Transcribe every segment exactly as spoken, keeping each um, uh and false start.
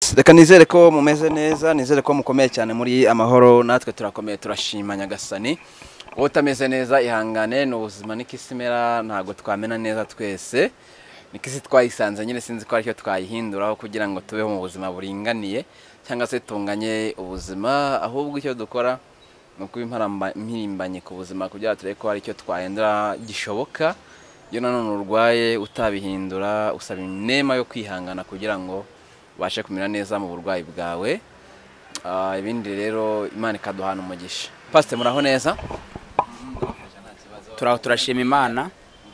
Yes, reka nizere ko mumeze neza, nizere ko mukomeye cyane muri amahoro, natwe turakomeye turashima Nyagasani. Wowe utameze neza ihangane, n'ubuzima n'ikisimera ntago twamena neza twese. Nikisi twayisanze nyine sinzi ko aricyo twayihinduraho kugira ngo tube mu buzima buringaniye cyangwa se tunganye ubuzima, ahubwo icyo dukora nuko impimbanye ku buzima kugira tureke ko aricyo twahindura gishoboka. Iyo nanone urwaye utabihindura usaba inema yo kwihangana kugira ngo ubashe kumera neza mu burwayi bwawe. Ah, ibindi rero Imana ikaduhana umugisha. Pastor muraho neza? Turaho turashima Imana.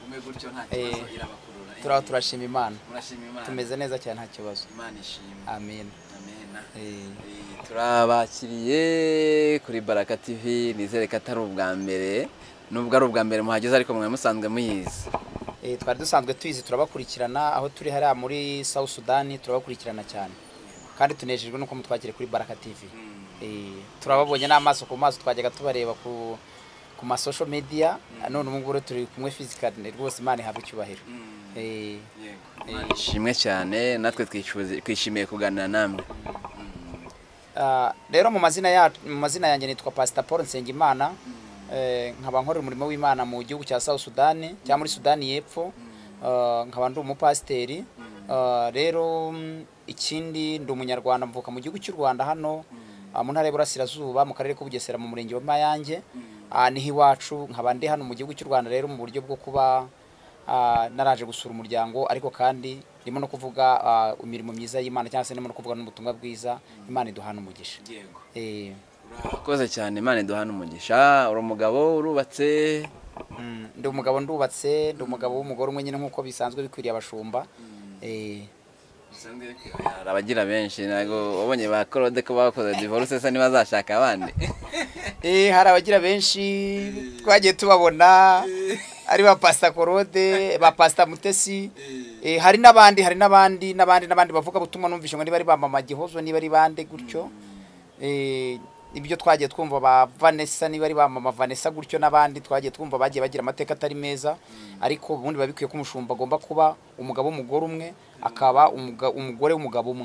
Turaho turashima Imana. Tumeze neza cyane nta kibazo. Imana ishimwe. Amen. Amen. Turabakiriye kuri Baraka T V, nizere ko atari ubwa mbere. Nubwo ari ubwa mbere muhageze ariko mwe musanzwe muyizi. Eh twari dusanzwe tuyizi, turabakurikirana aho turi hari muri South Sudan, turabakurikirana cyane. Kandi tunejejwe nuko mutwakire kuri Baraka T V. Eh turababonye n'amaso ku maso, twajyaga tubareba ku ku ma social media, none umugore turi kumwe physical, rwose Imana ihabwe cyubahiro. Eh yego. Ishimwe cyane, natwe twishimiye kuganira namwe. Ah rero mu mazina ya mu mazina yanjye nitwa Pastor Paul Nsengimana. Eh nkaba nkorera umurimo w'Imana mu gihugu cya South Sudan cyangwa muri Sudan y'Epfo. Uh, nkaba ndi umupasteri. Uh, rero ikindi ndi umunyarwanda, mvuka mu gihugu cy'u Rwanda hano uh, mu ntara y'Iburasirazuba mu karere ko Bugesera mu murenge wa Mayange. Uh, niho iwacu, nkaba ndi hano mu gihugu cy'u Rwanda rero mu buryo bwo kuba uh, naraje gusura umuryango, ariko kandi ndimo no kuvuga uh, imirimo myiza y'Imana cyangwa se ndimo no kuvuga n'ubutumwa bwiza. Imana iduhana umugisha. Yego. Eh urakoze cyane, Imana iduhana umugisha. Uri umugabo urubatse? Mm, ndi umugabo ndubatse, ndi umugabo w'umugore umwe nyine nkuko bisanzwe bikwiriye abashumba. Eh bisanzwe abagira benshi, nago wabonye ba Claude ko bakoze divorce se niba zashaka abandi. Eh hari abagira benshi twagiye tubabona, ari ba Pastor Claude, ba Pastor Mutesi. Eh hari nabandi hari nabandi nabandi nabandi bavuga butumwa, numvishe ngo niba ari ba Mama Gihozo, niba ari bande gutyo. Eh ibyo twagiye twumva ba Vanessa, niba ari ba Mama Vanessa gutyo, nabandi twagiye twumva bagiye bagira amateka atari meza, ariko ubundi babikwiye ko umushumba agomba kuba umugabo w'umugore umwe, akaba umugore w'umugabo umwe.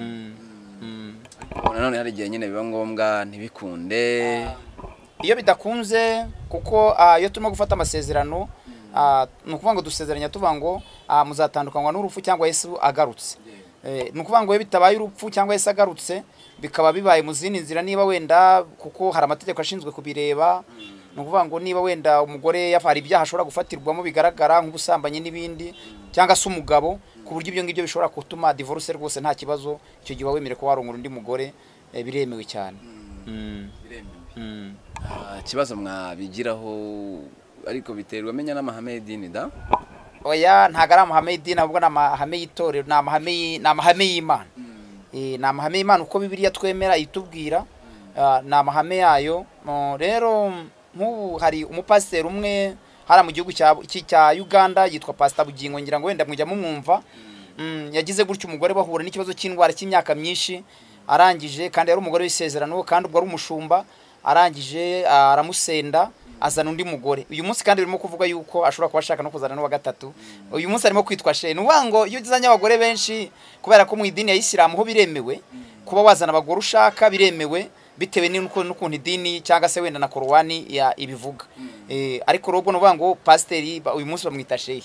None hari igihe nyine biba ngombwa ntibikunde. Iyo bidakunze kuko iyo turimo gufata amasezerano, nukuvuga ngo dusezeranya tuvuga ngo muzatandukanywa n'urupfu cyangwa Yesu agarutse. Nukuvuga ngo iyo bitabaye urupfu cyangwa Yesu agarutse, bikaba bibaye mu zindi nzira, niba wenda kuko hari amategeko ashinzwe kubireba. Nukuvuga ngo niba wenda umugore yafara ibyaha ashobora gufatirwamo bigaragara nk'ubusambanye n'ibindi, cyangwa se umugabo, ku buryo ibyo ngibyo bishobora gutuma divorce rwose nta kibazo, icyo gihe wemere ko warongora undi mugore, biremewe cyane. Biremewe. Kibazo mwabigiraho ariko biterwa menya n'amahame y'idini da? Oya, ntago ari amahame y'idini, ahubwo n'amahame y'itorero, n'amahame n'amahame y'Imana. Eh n'amahame y'Imana uko Bibiliya twemera itubwira, n'amahame yayo. Rero nk'ubu hari umupasiteri umwe hara mu gihugu cya Uganda yitwa Pastor Bugingo, ngira ngo wenda mujya mumwumva. Yagize gutyo umugore bahura n'ikibazo cy'indwara cy'imyaka myinshi, arangije kandi yari umugore w'isezerano, kandi ubwo ari umushumba, arangije aramusenda azana undi mugore. Uyu munsi kandi birimo kuvuga yuko ashobora kuba ashaka no kuzana no wa gatatu. Uyu munsi arimo kwitwa Shene. Ubango iyo uzanye abagore benshi, kubera ko mu idini ya Islam ho biremewe kuba wazana abagore ushaka, biremewe bitewe n'ukuntu idini cyangwa se wenda na Korowani ya ibivuga. Eh ariko robwo no bango pasiteri uyu munsi bamwita Shehe.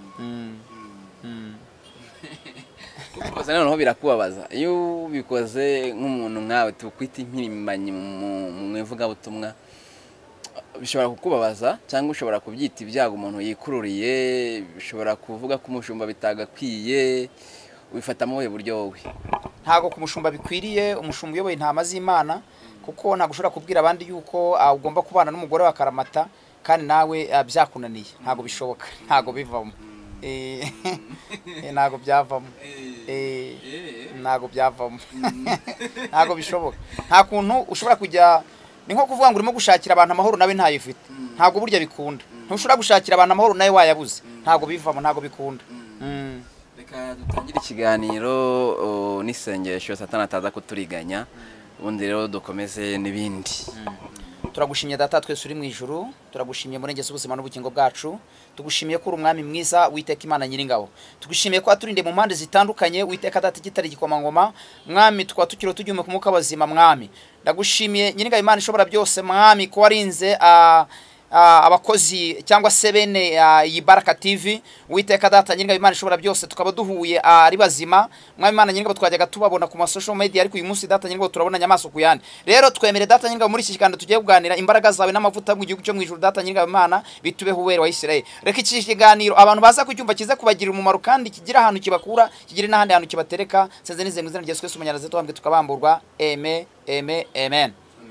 Kuko none ho birakubabaza iyo bikoze nk'umuntu nkawe tukwita impirimbanyi mu mwivuga butumwa, bishobora kukubabaza cyangwa ushobora kubyita ibyago umuntu yikururiye, bishobora kuvuga ko umushumba bitagakwiye, ubifata mu buryo wowe? Ntago ku mushumba bikwiriye, umushumba uyoboye intama z'Imana, kuko ntago ushobora kubwira abandi yuko ugomba kubana n'umugore wa karamata kandi nawe byakunaniye. Ntago bishoboka, ntago bivamo. Eh ntago byavamo. Eh ntago byavamo. Ntago bishoboka. Nta kuntu ushobora kujya, ni nko kuvuga ngo urimo gushakira abantu amahoro nawe ntayo ufite. Ntago burya bikunda. Ntushobora gushakira abantu amahoro nawe wayabuze. Ntago bivamo, ntago bikunda. Reka dutangire ikiganiro n'isengesho Satani ataza kuturiganya, ubundi rero dukomeze n'ibindi. turagushimye data twese uri mu ijuru, turagushimye murengezi ubuzima n'ubugingo bwacu, tugushimiye ko uri umwami mwiza witeka Imana nyiringabo, tugushimiye ko aturinde mu mpande zitandukanye witeka data gitari gikomangoma, mwami tukaba tukiro tugiye ku muka bazima mwami, ndagushimiye nyiringabo Imana ishobora byose mwami ko warinze a abakozi cyangwa se bene iyi Baraka T V witeka data nyiringabo Imana ishobora byose, tukaba duhuye ari bazima mwami Imana nyiringabo twajyaga tubabona ku ma social media, ariko uyu munsi data nyiringabo turabona nyamaso ku yandi. Rero twemere data nyiringabo muri iki kiganiro tugiye kuganira imbaraga zawe n'amavuta mu gihugu cyo mu ijuru data nyiringabo Imana bitubeho uwera wa Isirayeli. Reka iki kiganiro abantu baza kucyumva kize kubagirira umumaro kandi kigira ahantu kibakura, kigira n'ahandi hantu kibatereka, senze nize mu izina rya Yesu Kristo umunyarazi twambwe tukabamburwa. Amen amen amen.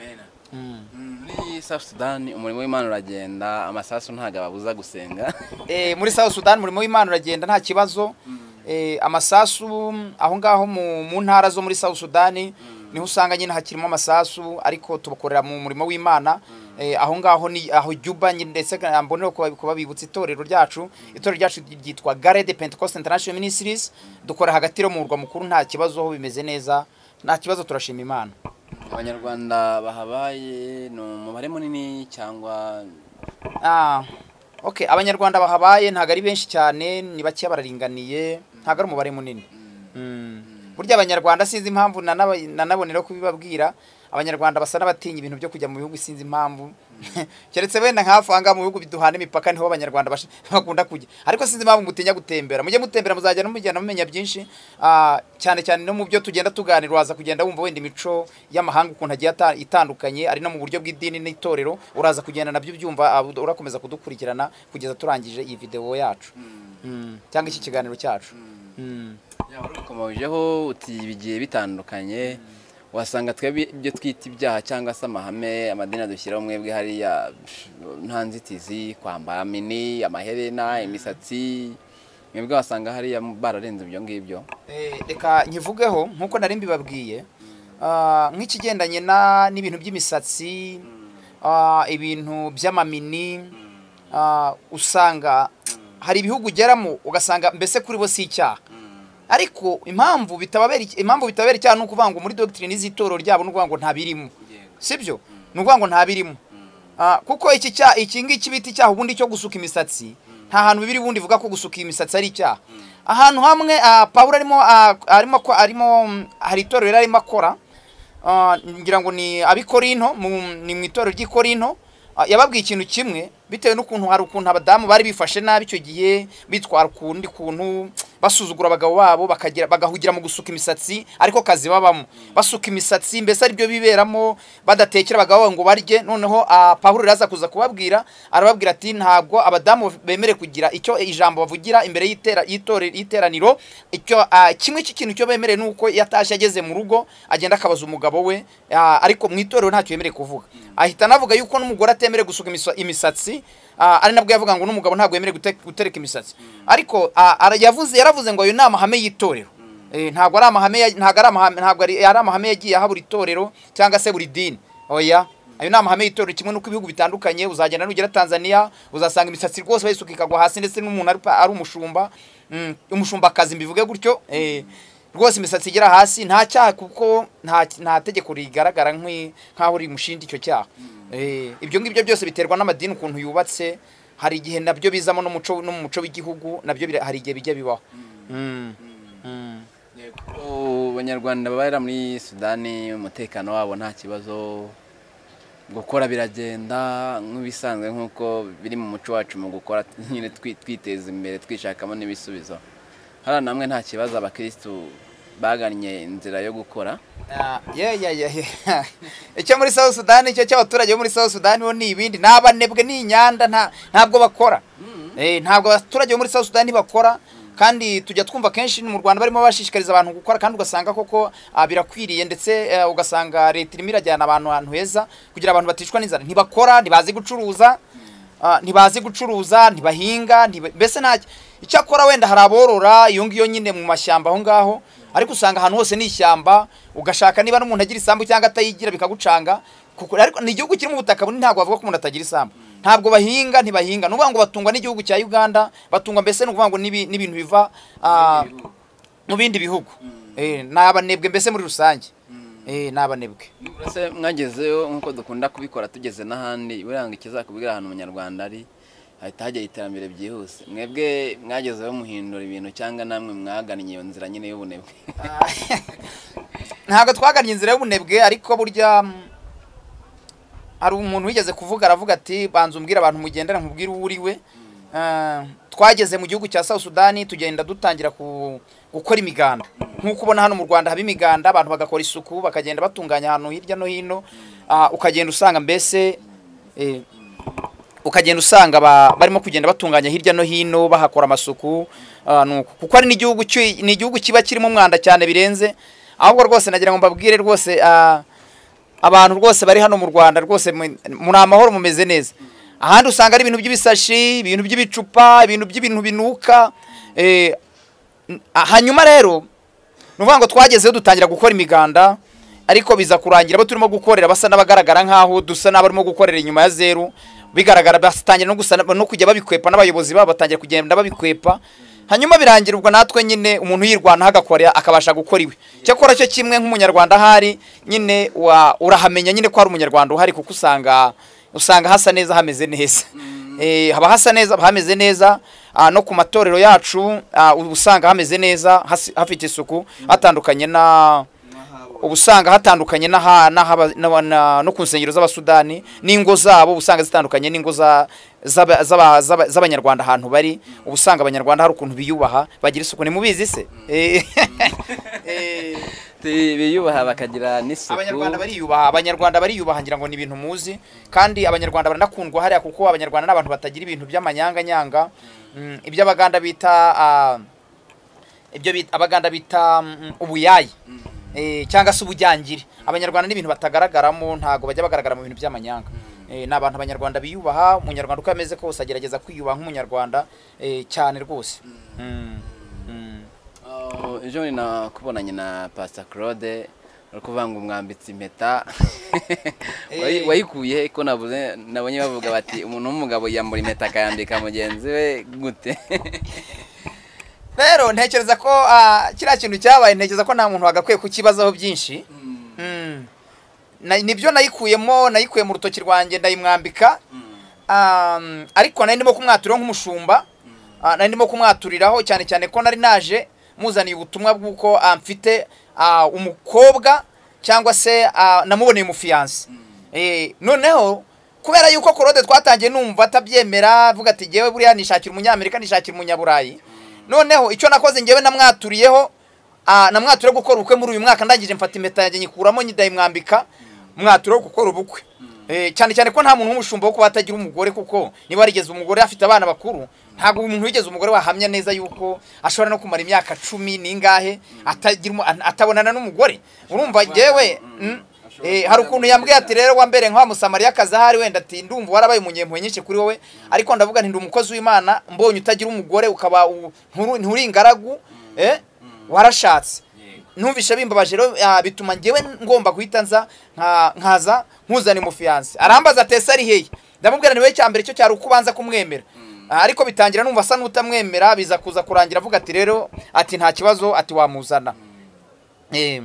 Mm. Muri South Sudan umurimo w'Imana uragenda, amasasu ntago ababuza gusenga. Eh muri South Sudan umurimo w'Imana uragenda nta kibazo. Mm. Eh amasasu aho ngaho mu ntara zo muri South Sudan mm. niho usanga nyine hakirimo amasasu, ariko tubakorera mu murimo w'Imana. Mm. Eh aho ngaho ni aho Juba ndetse mbonero kuba bibutse itorero ryacu. Mm. Itorero ryacu ryitwa Garde Pentecost International Ministries. Mm. Dukora hagati ro mu rwa mukuru nta kibazo, aho bimeze neza nta kibazo, turashima Imana. Abanyarwanda bahabaye no mubare munini cyangwa ah okay abanyarwanda bahabaye ntago ari benshi cyane, ni bake bararinganiye, ntago ari umubare munini. Mm. Burya abanyarwanda sinzi impamvu nanabonera kubibabwira, abanyarwanda basa n'abatinya ibintu byo kujya mu bihugu sinzi impamvu. Keretse wenda nkafanga mu bihugu biduhana imipaka niho abanyarwanda bakunda kujya, ariko sinzi impamvu mutinya gutembera. Mujye mutembera muzajya no mujyana mumenya byinshi, ah cyane cyane no mu byo tugenda tuganira waza kugenda wumva wenda imico y'amahanga ukuntu agiye itandukanye, ari no mu buryo bw'idini n'itorero uraza kugenda nabyo byumva, urakomeza kudukurikirana kugeza turangije iyi video yacu. Mm. Cyangwa iki kiganiro cyacu. Mm. Ya urukomojeho uti bigiye bitandukanye. Wasanga twebwe ibyo twita ibyaha cyangwa se amahame amadini dushyiraho mwebwe hariya nta nzitizi, kwambara mini, amaherena, imisatsi, mwebwe wasanga hariya bararenze ibyo ngibyo. Eh reka nkivugeho nkuko nari mbibabwiye, nk'ikigendanye n'ibintu by'imisatsi, ibintu by'amamini, usanga hari ibihugu ugeramo ugasanga mbese kuri bo si icyaha, ariko impamvu bitababera impamvu bitabera cyane no kuvanga muri doctrine z'itoro ryabo no kuvuga nta birimo, sibyo no kuvuga ngo nta birimo. Ah kuko iki cya iki ngiki biti cyaho ubundi cyo gusuka imisatsi nta hantu bibiri bundi vuga ko gusuka imisatsi ari icyaha. Ahantu hamwe Paulo arimo arimo ko arimo hari itoro rero arimo akora, ngira ngo ni abikorinto ni mu itoro ry'ikorinto, yababwiye ikintu kimwe bitewe n'ukuntu hari ukuntu abadamu bari bifashe nabi icyo gihe, bitwara kundi kuntu basuzugura abagabo babo bakagira bagahugira mu gusuka imisatsi, ariko kazi babamo basuka imisatsi mbese ari byo biberamo, badatekera abagabo ngo barye. Noneho Paulo raza kuza kubabwira, arababwira ati ntabwo abadamu bemere kugira icyo ijambo bavugira imbere y'itera y'itore y'iteraniro, icyo kimwe cy'ikintu cyo bemere nuko yatashye ageze mu rugo agenda akabaza umugabo we, ariko mu itorero ntacyo yemere kuvuga. Ahita navuga yuko n'umugore atemere gusuka imisatsi, ari nabwo yavuga ngo n'umugabo ntabwo yemere gutereka imisatsi. Ariko yavuze yaravuze ngo ayo nama hame y'itorero, ntabwo ari amahame ntabwo ari amahame ntabwo ari amahame yagiye aha buri itorero cyangwa se buri dini. Oya, ayo nama hame y'itorero kimwe nuko ibihugu bitandukanye, uzagenda n'ugera Tanzania uzasanga imisatsi rwose bayisuka ikagwa hasi, ndetse n'umuntu ari umushumba umushumba akazi mbivuge gutyo, eh rwose imisatsi igera hasi nta cyaha, kuko nta nta tegeko rigaragara nk'aho uri mushindi icyo cyaha. Eh ibyo ngibyo byose biterwa n'amadini ukuntu yubatse, hari igihe nabyo bizamo no muco no muco w'igihugu nabyo hari igihe bijya bibaho. Mm. Mm. Abanyarwanda babayera muri Sudani umutekano wabo nta kibazo, gukora biragenda nk'ibisanzwe nkuko biri mu muco wacu mu gukora nyine twiteza imbere twishakamo n'ibisubizo. Hara namwe nta kibazo abakristo bagannye inzira yo gukora. Yeah yeah yeah. Icyo muri South Sudan icyo cy'abaturage muri South Sudan bo ni ibindi nabanebwe ni inyanda nta ntabwo bakora. Eh ntabwo abaturage muri South Sudan bakora, kandi tujya twumva kenshi mu Rwanda barimo bashishikariza abantu gukora, kandi ugasanga koko birakwiriye, ndetse ugasanga leta irimo irajyana abantu ahantu heza kugira abantu batishwa n'inzara. Ntibakora, ntibazi gucuruza, ntibazi gucuruza, ntibahinga, mbese nta icyakora wenda hari aborora iyo ngiyo nyine mu mashyamba aho ngaho, ariko usanga ahantu hose ni ishyamba, ugashaka niba n'umuntu agira isambu cyangwa atayigira bikagucanga, kuko ariko ni igihugu kirimo ubutaka bunini, ntabwo bavuga ko umuntu atagira isambu. Ntabwo bahinga, ntibahinga, nuvuga ngo batungwa n'igihugu cya Uganda, batungwa mbese nuvuga ngo n'ibintu biva mu bindi bihugu. Eh nabanebwe mbese muri rusange. eh nabanebwe. Urase mwagezeyo nkuko dukunda kubikora tugeze n'ahandi buranga ikizakubwira ahantu umunyarwanda ari hahita hajya iterambere byihuse. Mwebwe mwagezeho muhindura ibintu cyangwa namwe mwagannye iyo nzira nyine y'ubunebwe? Ntabwo twagannye inzira y'ubunebwe, ariko burya hari umuntu wigeze kuvuga aravuga ati banza umbwira abantu mugendana nkubwira uriwe. Twageze mu gihugu cya South Sudan tugenda dutangira ku gukora imiganda nkuko ubona hano mu Rwanda haba imiganda, abantu bagakora isuku bakagenda batunganya ahantu hirya no hino. Ukagenda usanga mbese ukagenda usanga barimo kugenda batunganya hirya no hino bahakora amasuku, kuko ari n'igihugu n'igihugu kiba kirimo umwanda cyane birenze. Ahubwo rwose nagira ngo mbabwire rwose abantu rwose bari hano mu Rwanda rwose muri amahoro mumeze neza. Ahandi usanga ari ibintu by'ibisashi, ibintu by'ibicupa, ibintu by'ibintu binuka. Eh hanyuma rero nuvuga ngo twagezeyo dutangira gukora imiganda, ariko biza kurangira abo turimo gukorera basa n'abagaragara nkaho dusa n'abarimo gukorera inyuma ya zero. Bigaragara batangira no gusana no kujya babikwepa n'abayobozi babo batangira kugenda babikwepa. Hanyuma birangira ubwo natwe nyine umuntu yirwana hagakora akabasha gukora iwe. Cyakora cyo kimwe nk'umunyarwanda hari nyine urahamenya nyine ko ari umunyarwanda uhari, kuko usanga usanga hasa neza hameze neza. Eh haba hasa neza hameze neza, no ku matorero yacu usanga hameze neza hafite isuku, hatandukanye na ubusanga hatandukanye na no ku nsengero z'Abasudani n'ingo zabo usanga zitandukanye n'ingo za z'abanyarwanda ahantu bari. Ubusanga abanyarwanda hari ukuntu biyubaha bagira isuku, ni mubizi se? Eh biyubaha bakagira n'isuku. Abanyarwanda bariyubaha, abanyarwanda bariyubaha ngira ngo ni ibintu muzi, kandi abanyarwanda baranakundwa hariya kuko abanyarwanda n'abantu batagira ibintu by'amanyanga nyanga. Ibyo abaganda bita ibyo abaganda bita ubuyayi eh cyangwa se ubujyangire. Abanyarwanda n'ibintu batagaragaramo, ntago bajya bagaragara mu bintu by'amanyanga. Eh n'abantu abanyarwanda biyubaha, umunyarwanda uko ameze kose agerageza kwiyubaha nk'umunyarwanda eh cyane rwose. Ejo nakubonanye na Pastor Claude urikuvanga umwambitsi impeta wayikuye ko nabuze nabonye bavuga bati umuntu w'umugabo yambura impeta akayambika mugenzi we gute? Rero ntekereza ko kira kintu cyabaye, ntekereza ko nta muntu wagakwiye kukibazaho byinshi. Nibyo nayikuyemo, nayikuye mu rutoki rwanjye ndayimwambika, ariko nari ndimo kumwaturira nk'umushumba, nari ndimo kumwaturiraho cyane cyane ko nari naje muzaniye ubutumwa bw'uko amfite umukobwa cyangwa se namuboneye mu fiance. Eh noneho kubera yuko Claude twatangiye numva atabyemera, avuga ati jewe buriya nishakira umunyamerika nishakira umunyaburayi. Noneho icyo nakoze ngewe namwaturiyeho, namwaturiye gukora ubukwe muri uyu mwaka, ndangije mfata impeta yanjye nyikuramo nyidayimwambika mwaturiye gukora ubukwe. Eh cyane cyane ko nta muntu w'umushumba wo kuba atagira umugore, kuko niba rigeze umugore afite abana bakuru, ntago umuntu wigeze umugore wahamya neza yuko ashobora no kumara imyaka cumi ningahe atagira atabonana n'umugore. Urumva jewe eh hari ukuntu yambwiye ati rero wa mbere nka Musamariya kaza hari wenda ati ndumva warabaye umunyempuye nyinshi kuri wowe, ariko ndavuga nti ndi umukozi w'Imana, mbonye utagira umugore ukaba nturi ingaragu eh warashatse. Numvisha bimbabaje rero bituma ngewe ngomba guhita nza nkaza nkuzana mu fiance. Arambaza ati ari hehe? Ndamubwira niwe cyambere cyo cyari ukubanza kumwemera, ariko bitangira numva asa n'utamwemera, biza kuza kurangira avuga ati rero ati nta kibazo ati wamuzana. Eh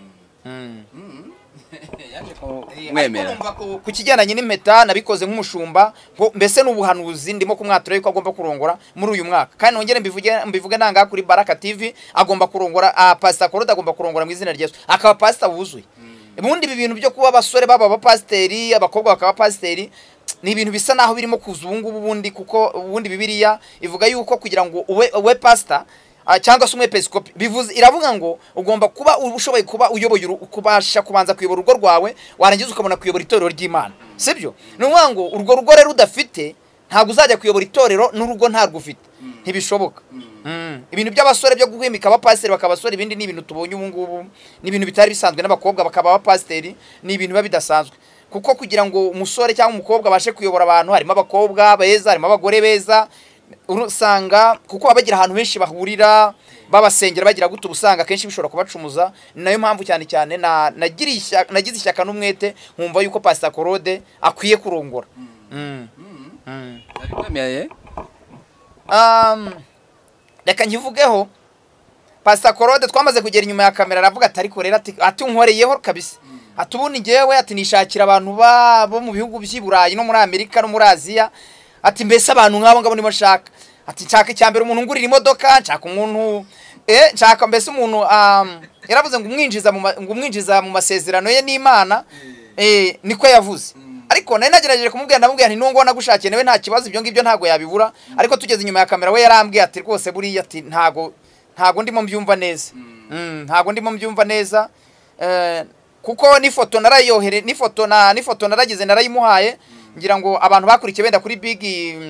yaje kumwemera ku kijyananye n'impeta nabikoze nk'umushumba, mbese n'ubuhanuzi ndimo kumwatura yuko agomba kurongora muri uyu mwaka. Kandi nongere mbivuge mbivuge nanga kuri Baraka T V agomba kurongora, Pastor Claude agomba kurongora mu izina rya Yesu, akaba pastor wuzuye. Ubundi ibi bintu byo kuba abasore baba abapasteri, abakobwa bakaba pasteri, ni ibintu bisa naho birimo kuzungu ubundi, kuko ubundi Bibiliya ivuga yuko kugira ngo uwe uwe pastor cyangwa se umwepiskopi bivuze iravuga ngo ugomba kuba ushoboye kuba uyoboye ukubasha kubanza kuyobora urugo rwawe, warangiza ukabona kuyobora itorero ry'Imana, sibyo? Nuvuga ngo urwo rugo rero udafite ntago uzajya kuyobora itorero n'urugo ntarwo ufite, ntibishoboka. Ibintu by'abasore byo guhimika abapasteri bakabasore, ibindi ni ibintu tubonye ubu ngubu, ni ibintu bitari bisanzwe. N'abakobwa bakaba abapasteri ni ibintu biba bidasanzwe, kuko kugira ngo umusore cyangwa umukobwa abashe kuyobora abantu harimo abakobwa beza, harimo abagore beza, urusanga kuko abagira ahantu benshi bahurira babasengera bagira gute, ubusanga kenshi bishobora kubacumuza. Nayo mpamvu cyane cyane nagize nagize ishyaka n'umwete nkumva yuko Pastor Claude akwiye kurongora. Mm. Mm. Nabikwemeye. Um reka nkivugeho Pastor Claude twamaze kugera inyuma ya kamera aravuga ati ariko rero ati ati unkoreyeho kabisa ati ubundi ngewe ati nishakira abantu bo mu bihugu by'Iburayi no muri Amerika no muri Aziya ati mbese abantu nk'abo ngabo ndimo shaka ati nshaka icyambere umuntu ngurira imodoka nshaka umuntu eh nshaka mbese umuntu um, yaravuze ngo umwinjiza mu ngo umwinjiza mu masezerano ye n'Imana eh niko yavuze ariko nari nagerageje kumubwira ndamubwira nti nungo nagushakiye nawe nta kibazo ibyo ngibyo ntago yabibura ariko tugeze inyuma ya kamera we yarambwiye ati rwose buri ati ntago ntago ndimo mbyumva neza mm ntago ndimo mbyumva neza eh kuko ni foto narayohere ni foto na ni foto naragize narayimuhaye ngira ngo abantu bakurikiye benda kuri big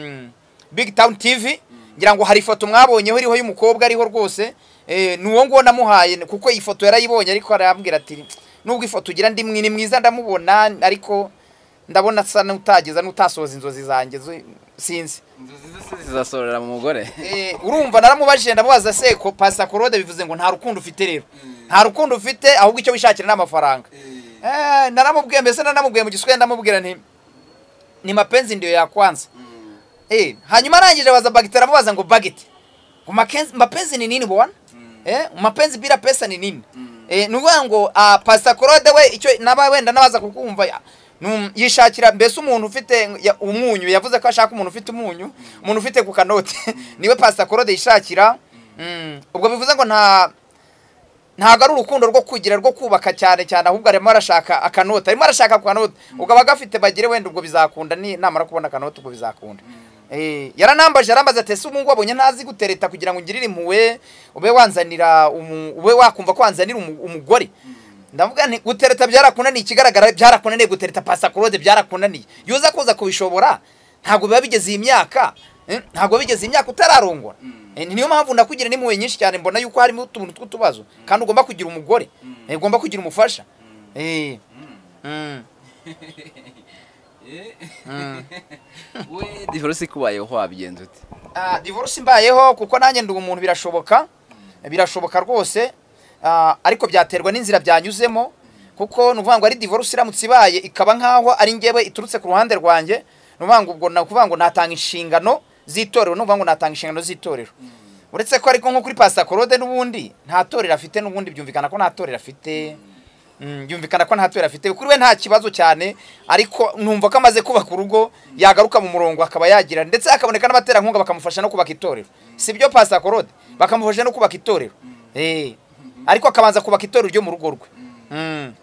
Big Town T V ngira ngo hari foto mwabonyeho iriho y'umukobwa ariho rwose eh nuwo ngo namuhaye kuko iyi foto yarayibonye ariko arambwira ati nubwo ifoto ugira ndi mwini mwiza ndamubona ariko ndabona sana utageza n'utasoza inzozi zanjye sinzi inzozi zizasorera mu mugore eh urumva naramubajije ndamubaza se ko Pastor Claude bivuze ngo nta rukundo ufite rero nta rukundo ufite ahubwo icyo wishakira n'amafaranga eh naramubwiye mbese naramubwiye mu giswenda ndamubwira nti ni mapenzi ndio ya kwanza eh hanyuma arangije baza bagitera mubaza ngo bagiti ngo mapenzi ni nini bwana eh mapenzi bila pesa ni nini eh nuvuga ngo Pastor Claude we icyo naba wenda nabaza kukumva yishakira mbese umuntu ufite umunyu yavuze ko ashaka umuntu ufite umunyu umuntu ufite ku kanote niwe Pastor Claude yishakira ubwo bivuze ngo nta ntago ari urukundo rwo kugira rwo kubaka cyane cyane ahubwo arimo arashaka akanota arimo arashaka ku kanote ubwo bagafite bagire wenda ubwo bizakunda ni namara kubona akanota ubwo bizakunda eh yaranambaje arambaza ati se umungu wabonye ntazi gutereta kugira ngo ngirire impuwe ube wanzanira ube wakumva ko wanzanira umugore ndavuga nti gutereta byarakunaniye ikigaragara byarakunaniye gutereta Pastor Claude byarakunaniye yuza kuza kubishobora ntago biba bigeze imyaka ntago bigeze imyaka utararongora niyo mpamvu ndakugira n'impuwe nyinshi cyane mbona yuko harimo utuntu tw'utubazo kandi ugomba kugira umugore ugomba kugira umufasha eh we divorce kubayeho wabigenza ute ah divorce mbayeho kuko nanjye ndi umuntu birashoboka birashoboka rwose ariko byaterwa n'inzira byanyuzemo kuko nuvuga ngo ari divorce iramutse ibaye ikaba nkaho ari ngewe iturutse ku ruhande rwanjye nuvuga ngo ubwo nakuvuga ngo natanga inshingano zitorero nuvuga ngo natanga inshingano zitorero uretse ko ariko nko kuri Pastor Claude n'ubundi nta torero afite n'ubundi byumvikana ko nta torero afite byumvikana ko nta torero afite kuri we nta kibazo cyane ariko numva ko amaze kubaka urugo yagaruka mu murongo akaba yagira ndetse akaboneka n'abatera nkunga bakamufasha no kubaka itorero sibyo Pastor Claude bakamufasha no kubaka itorero eh ariko akabanza kubaka itorero ryo mu rugo rwe mm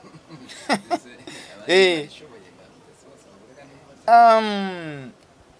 eh um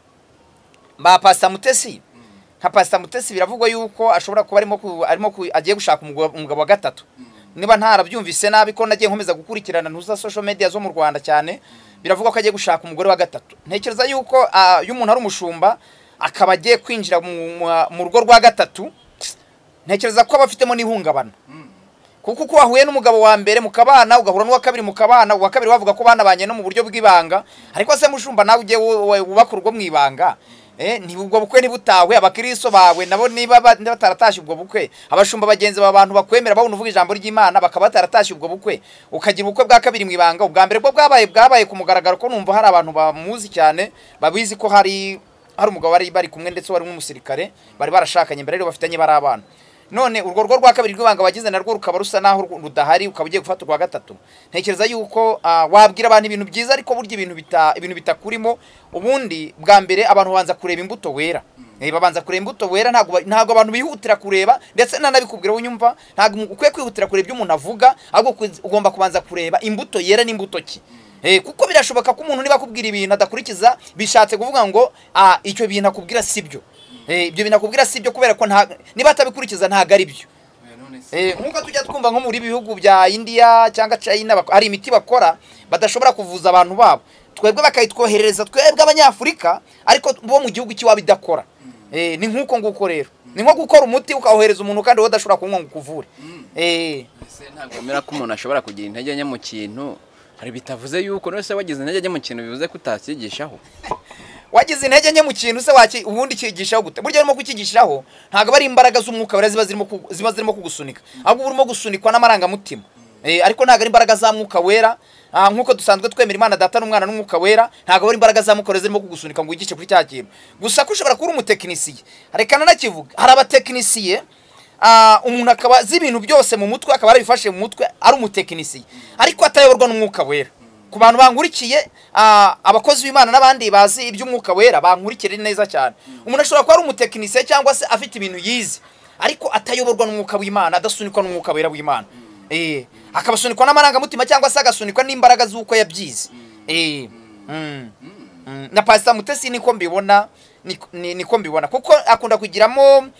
ba Pastor Mutesi nka Pastor Mutesi biravugwa yuko ashobora kuba arimo arimo agiye gushaka umugabo wa gatatu niba ntarabyumvise nabi ko nagiye nkomeza gukurikirana ntuza social media zo mu Rwanda cyane biravugwa ko agiye gushaka umugore wa gatatu ntekereza yuko iyo umuntu ari umushumba akaba agiye kwinjira mu rugo rwa gatatu ntekereza ko abafitemo n'ihungabana kuko uko wahuye n'umugabo wa mbere mukabana ugahura n'uwa kabiri mukabana uwa kabiri wavuga ko banabanye no mu buryo bw'ibanga ariko se mushumba nawe ugiye wubaka urugo mu ibanga eh ni ubwo bukwe nibutawe abakristo bawe nabo niba bataratashe ubwo bukwe abashumba bagenzi b'abantu bakwemera babona uvuga ijambo ry'Imana bakaba bataratashe ubwo bukwe ukagira ubukwe bwa kabiri mu ibanga ubwa mbere bwo bwabaye bwabaye ku mugaragaro ko numva hari abantu bamuzi cyane babizi ko hari hari umugabo bari bari kumwe ndetse wari n'umusirikare bari barashakanye mbere rero bafitanye bari abana none urwo rwo rwa kabiri rw'ibanga bagize narwo rukaba rusa naho rudahari ukabugiye gufata urwa gatatu ntekereza yuko wabwira abantu ibintu byiza ariko burya ibintu bita ibintu bitakurimo ubundi bwa mbere abantu banza kureba imbuto wera eh babanza kureba imbuto wera ntago ntago abantu bihutira kureba ndetse nanabikubwira unyumva ntago ukwiye kwihutira kureba ibyo umuntu avuga ahubwo ugomba kubanza kureba imbuto yera n'imbuto ki eh kuko birashoboka ko umuntu niba kubwira ibintu adakurikiza bishatse kuvuga ngo ah icyo bintu akubwira sibyo eh ibyo binakubwira sibyo kubera ko nta niba atabikurikiza ntago ari byo eh nkuko tujya twumva nko muri bihugu bya India cyangwa China hari imiti bakora badashobora kuvuza abantu babo twebwe bakayitwoherereza twebwe abanyafurika ariko bo mu gihugu kiwa bidakora eh ni nkuko nguko rero ni nko gukora umuti ukawohereza umuntu kandi udashobora kunywa ngo kuvure eh ese ntago mera ko umuntu ashobora kugira intege nke mu kintu hari bitavuze yuko nose wagize intege nke mu kintu bivuze kutakigishaho wagize intege nke mu kintu se waki ubundi kigishaho gute buryo urimo kukigishaho ntago bari imbaraga z'umwuka bara ziba zirimo ziba zirimo kugusunika ahubwo urimo gusunikwa n'amaranga mutima eh ariko ntago ari imbaraga za mwuka wera nkuko dusanzwe twemera Imana data n'umwana n'umwuka wera ntago bari imbaraga za mwuka zirimo kugusunika ngo wigishe kuri cya kintu gusa ko ushobora kuba umutekinisiye arekana nakivuga hari abatekinisiye ah, umuntu akaba azi ibintu byose mu mutwe, akaba arabifashe mu mutwe, ari umutekinisiye ariko atayoborwa n'umwuka wera. Ku bantu bankurikiye, ah, abakozi b'Imana n'abandi bazi iby'umwuka wera bankurikire neza cyane, umuntu ashobora kuba ari umutekinisiye cyangwa se afite ibintu yize ariko atayoborwa n'umwuka w'Imana, adasunikwa n'umwuka wera w'Imana, eh akabasunikwa n'amarangamutima cyangwa se agasunikwa n'imbaraga z'uko yabyize. eh mm. Mm. Na Pastor Mutesi niko mbibona, niko mbibona kuko akunda kugiramo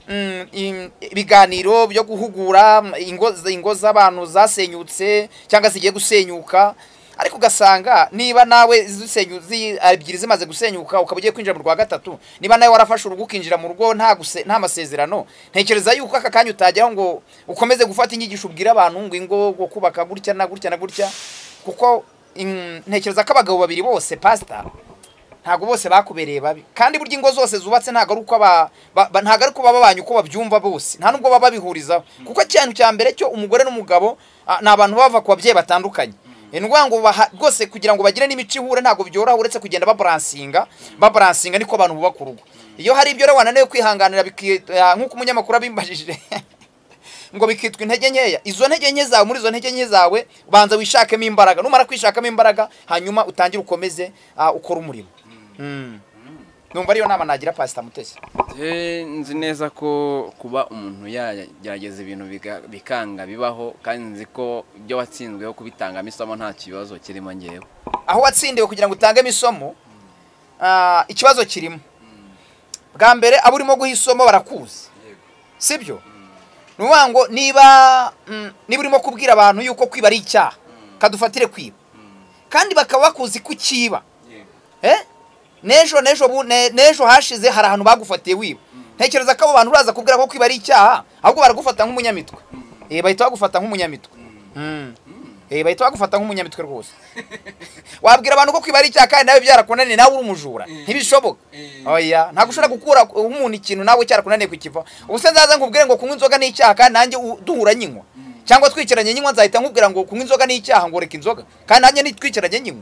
ibiganiro byo guhugura ingo ingo z'abantu zasenyutse cyangwa zigiye gusenyuka, ariko ugasanga niba nawe zisenyuzi ebyiri zimaze gusenyuka ukaba ugiye kwinjira mu rwa gatatu, niba nawe warafashe urugo ukinjira mu rugo nta nta masezerano, ntekereza yuko aka kanya utajyaho ngo ukomeze gufata inyigisho ubwira abantu ngo ingo ngo kubaka gutya na gutya na gutya, kuko ntekereza ko abagabo babiri bose pastor ntago bose bakubereye babi, kandi burya ingo zose zubatse ntago ari uko aba ntago ari uko babanye uko babyumva bose, nta nubwo baba bihurizaho, kuko cyane cya mbere cyo umugore n'umugabo ni abantu bava ku babyeyi batandukanye. Indwa ngo rwose kugira ngo bagire n'imico ihure ntago byoroha, uretse kugenda babaransinga babaransinga niko abantu bubaka urugo. Iyo hari ibyo rawana nayo kwihanganira nk'uko umunyamakuru abimbajije ngo bikitwa intege nkeya, izo ntege nke zawe, muri izo ntege nke zawe banza wishakemo imbaraga, numara kwishakamo imbaraga hanyuma utangire ukomeze ukora umurimo. Mm. Numva ariyo nama nagira Pastor Mutesi. Eh nzi neza ko kuba umuntu yagerageza ibintu bikanga bibaho, kandi nzi ko ibyo watsinzweho kubitanga misomo nta kibazo kirimo ngewe. Aho watsindiwe kugira ngo utange misomo, ah ikibazo kirimo. Bwa mbere aburimo guhisomo barakuzi. Sibyo? Nuvuga ngo niba niba urimo kubwira abantu yuko kwiba ari icyaha, kadufatire kwiba. Kandi bakaba bakuzi ku kiba. Eh? Nejo nejo bu nejo hashize hari ahantu bagufatiye wiba. Ntekereza ko abo bantu uraza kubwira ko kwiba ari icyaha, ahubwo baragufata nk'umunyamitwe. Eh bahita bagufata nk'umunyamitwe. Mm. Eh bahita bagufata nk'umunyamitwe rwose. Wabwira abantu ko kwiba ari icyaha kandi nawe byarakunaniye, nawe uri umujura. Ntibishoboka. Oya, ntago ushobora gukura umuntu ikintu nawe cyarakunaniye kukiva. Ubuse nzaza nkubwire ngo kunywa inzoga ni icyaha kandi nanjye duhura nyinywa. Cyangwa twicaranye nyinywa nzahita nkubwira ngo kunywa inzoga ni icyaha ngo reka inzoga. Kandi nanjye nitwicaranye nyinywa.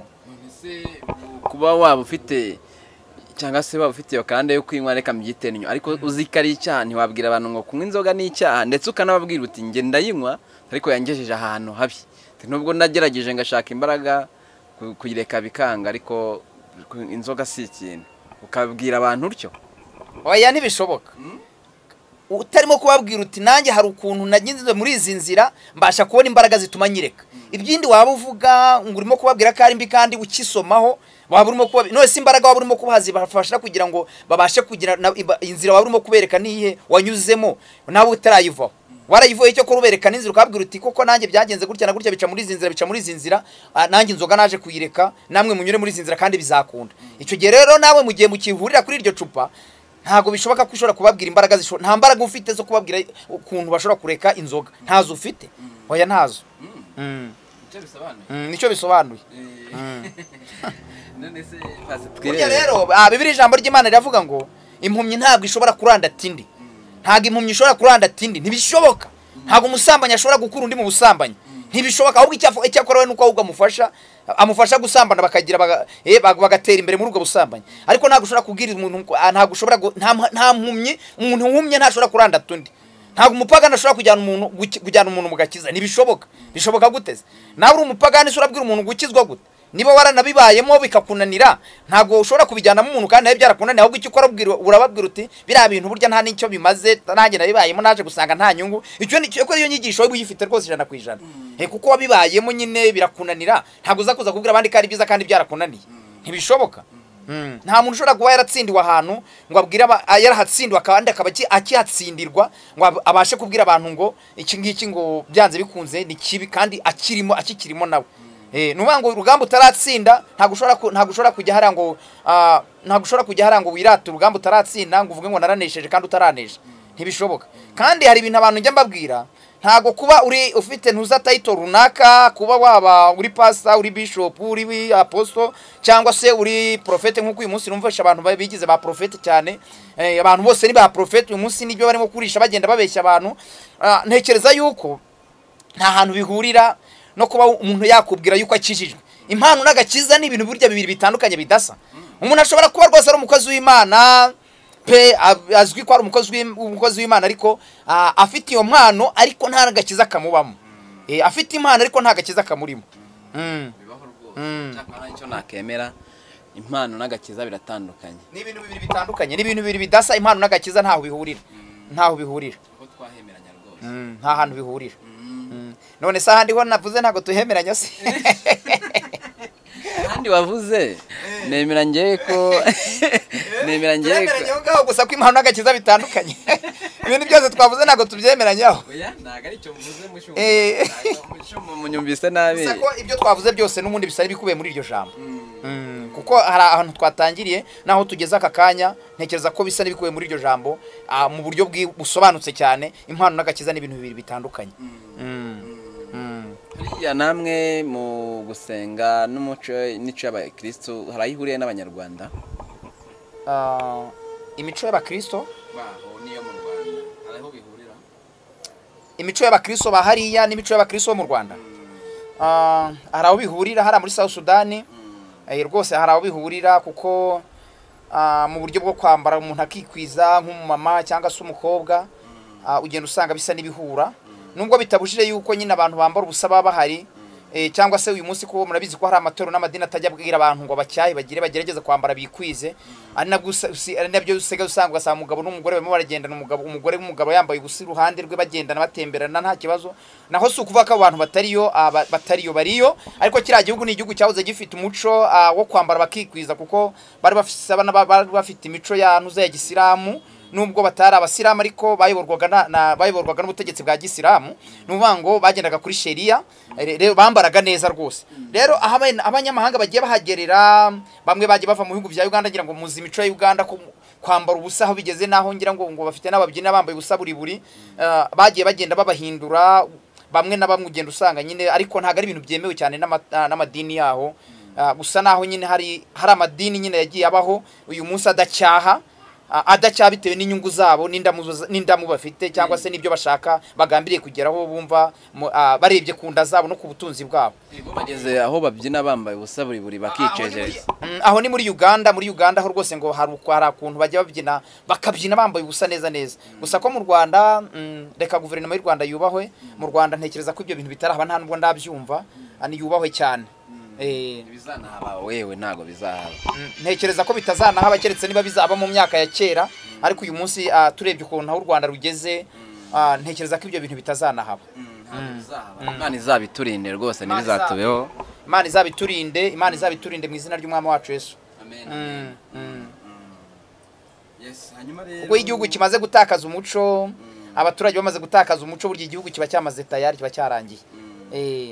Kuba waba ufite cyangwa se waba ufite yo kandi yo kwinywa reka mbyitenyo, ariko uzikari icyaha ntiwabwira abantu ngo kunywa inzoga ni icyaha, ndetse ukanababwira uti nge ndayinywa ariko yangejeje ahantu habi, nubwo nagerageje ngashaka imbaraga kuyireka bikanga, ariko inzoga si ikintu, ukabwira abantu utyo. Oya ntibishoboka. Utarimo kubabwira uti nanjye hari ukuntu naginze muri izi nzira mbasha kubona imbaraga zituma nyireka. Ibyindi waba uvuga ngo urimo kubabwira ko ari mbi kandi ukisomaho, waba urimo kuba no se imbaraga waba urimo kubahazi bafasha kugira ngo babashe kugira inzira waba urimo kubereka nihe wanyuzemo nawe utarayivaho. Warayivoye cyo kurubereka n'inzira ukabwira uti koko nanjye byagenze gutya na gutya bica muri izi nzira bica muri izi nzira, nanjye inzoga naje kuyireka, namwe munyure muri izi nzira kandi bizakunda. Icyo gihe rero nawe mu gihe mukihurira kuri iryo cupa ntago bishoboka ko ushobora kubabwira imbaraga zisho, nta mbaraga ufite zo kubabwira ukuntu bashobora kureka inzoga, ntazo ufite. Oya ntazo. Mm. Nicyo bisobanuye. Nicyo bisobanuye. None se fase twire rero Bibiliya ijambo ry'Imana riravuga ngo impumyi ntabwo ishobora kuranda tindi. Ntago impumyi ishobora kuranda tindi, ntibishoboka. Ntago umusambanyi ashobora gukura undi mu busambanyi. Ntibishoboka, ahubwo icyakora we nuko ahubwo amufasha amufasha gusambana bakagira eh bagatera imbere muri ubwo busambanyi. Ariko ntago ushobora kubwira umuntu, ntago ushobora nta mpumyi, umuntu humye ntashobora kuranda tundi. Ntago umupagani ashobora kujyana umuntu kujyana umuntu mugakiza, ntibishoboka. Bishoboka guteze? Nawe uri umupagani urabwira umuntu gukizwa gute? Niba waranabibayemo bikakunanira, ntago ushobora kubijyana mu muntu kandi nawe byarakunaniye, ahubwo icyo ukora urababwira uti biriya bintu burya nta nicyo bimaze, nanjye nabibayemo naje gusanga nta nyungu. Icyo ni cyo iyo nyigisho we uyifite rwose ijana ku ijana. Eh kuko wabibayemo nyine birakunanira, ntago uzakuza kubwira abandi kandi byiza kandi byarakunaniye. Ntibishoboka. Nta muntu ushobora kuba yaratsindiwe ahantu ngo abwira yarahatsindiwe akandi akaba akihatsindirwa ngo abashe kubwira abantu ngo iki ngiki ngo byanze bikunze ni kibi kandi akirimo akikirimo nawe. Eh nuvuga ngo urugamba utaratsinda ntago ushobora ntago ushobora kujya hara ngo ntago ushobora kujya hara ngo wirate urugamba utaratsinda ngo uvuge ngo naranesheje kandi utaranesha. Ntibishoboka. Kandi hari ibintu abantu njya mbabwira, ntago kuba uri ufite ntuza title runaka, kuba waba uri pastor, uri bishop, uri apostle cyangwa se uri prophet, nkuko uyu munsi numvesha abantu bigize ba prophet cyane. Eh abantu bose ni ba prophet uyu munsi nibyo barimo kurisha bagenda babeshya abantu. Ntekereza yuko nta hantu bihurira no kuba umuntu yakubwira yuko akijijwe. Impano n'agakiza ni ibintu burya bibiri bitandukanye bidasa. Umuntu ashobora kuba rwose ari umukozi w'Imana, pe azwi ko ari umukozi umukozi w'Imana ariko afite iyo mpano ariko nta gakiza kamubamo eh afite impano ariko nta gakiza kamurimo mm bibaho rwose cyakora icyo nakemera impano n'agakiza biratandukanye ni ibintu bibiri bitandukanye ni ibintu bibiri bidasa impano n'agakiza ntaho bihurira ntaho bihurira ko twahemeranya rwose nta hantu bihurira none se ahandi ho navuze ntago tuhemeranya se kandi wavuze nemera ngiye ko nemera ngiye ko gusa ko impano n'agakiza bitandukanye ibintu byose twavuze ntago tubyemeranyaho oya ntago ari cyo mvuze mushumba eh mushumba munyumvise nabi gusa ko ibyo twavuze byose n'ubundi bisari bikubiye muri iryo jambo kuko hari ahantu twatangiriye naho tugeze aka kanya ntekereza ko bisa n'ibikubiye muri iryo jambo mu buryo busobanutse cyane impano n'agakiza n'ibintu bibiri bitandukanye hariya namwe mu gusenga n'umuco n'ico y'abakristo harayihuriye n'abanyarwanda imico y'abakristo baho niyo mu Rwanda hariho bihurira imico y'abakristo bahariya n'imico y'abakristo mu Rwanda hari aho bihurira hari muri South Sudan rwose hari aho bihurira kuko mu buryo bwo kwambara umuntu akikwiza nk'umumama cyangwa se umukobwa ugenda usanga bisa n'ibihura nubwo bitabujije yuko nyine abantu bambara ubusa baba bahari cyangwa se uyu munsi ko murabizi ko hari amatorero n'amadini atajya abwira abantu ngo bacyahe bagire bagerageza kwambara bikwize ari nabwo ari nabyo usega usanga ugasanga umugabo n'umugore barimo baragendana umugabo umugore n'umugabo yambaye ubusa iruhande rwe bagendana batemberana nta kibazo naho si ukuvuga ko abantu batariyo batariyo bariyo ariko kiriya gihugu ni igihugu cyahoze gifite umuco wo kwambara bakikwiza kuko bari bafite imico ya ntuza ya Gisilamu nubwo batari abasiramu ariko bayoborwaga na bayoborwaga n'ubutegetsi bwa Gisilamu nubango bagendaga kuri sheria rero bambaraga neza rwose rero aho abanyamahanga bagiye bahagerera bamwe bagiye bava mu bihugu bya Uganda ngira ngo muzi imico ya Uganda ko kwambara ubusa aho bigeze naho ngira ngo ngo bafite n'ababyina bambaye ubusa buri buri bagiye bagenda babahindura bamwe na bamwe ugenda usanga nyine ariko ntago ari ibintu byemewe cyane n'amadini yaho gusa naho nyine hari hari amadini nyine yagiye abaho uyu munsi adacyaha adacya bitewe n'inyungu zabo n'indamu bafite cyangwa se n'ibyo bashaka bagambiriye kugeraho bumva barebye kunda zabo no ku butunzi bwabo bageze aho babyina bambaye ubusa buri buri bakicejereza aho ni muri Uganda muri Uganda ho rwose ngo hari ukuntu bajya babyina bakabyina bambaye ubusa neza neza gusa ko mu Rwanda reka guverinoma y'u Rwanda yubahwe mu Rwanda ntekereza ko ibyo bintu bitarahaba nta nubwo ndabyumva ani yubahwe cyane eh bizanahaba wewe ntago bizahaba ntekereza ko bitazanahaba keretse niba bizaba mu myaka ya kera ariko uyu munsi turebye ukuntu aho u Rwanda rugeze ntekereza ko ibyo bintu bitazanahaba Imana izabiturinde rwose nibizatubeho Imana izabiturinde Imana izabiturinde mu izina ry'umwami wacu Yesu amen yes hanyuma rero ubwo igihugu kimaze gutakaza umuco abaturage bamaze gutakaza umuco burya igihugu kiba cyamaze tayari kiba cyarangiye eh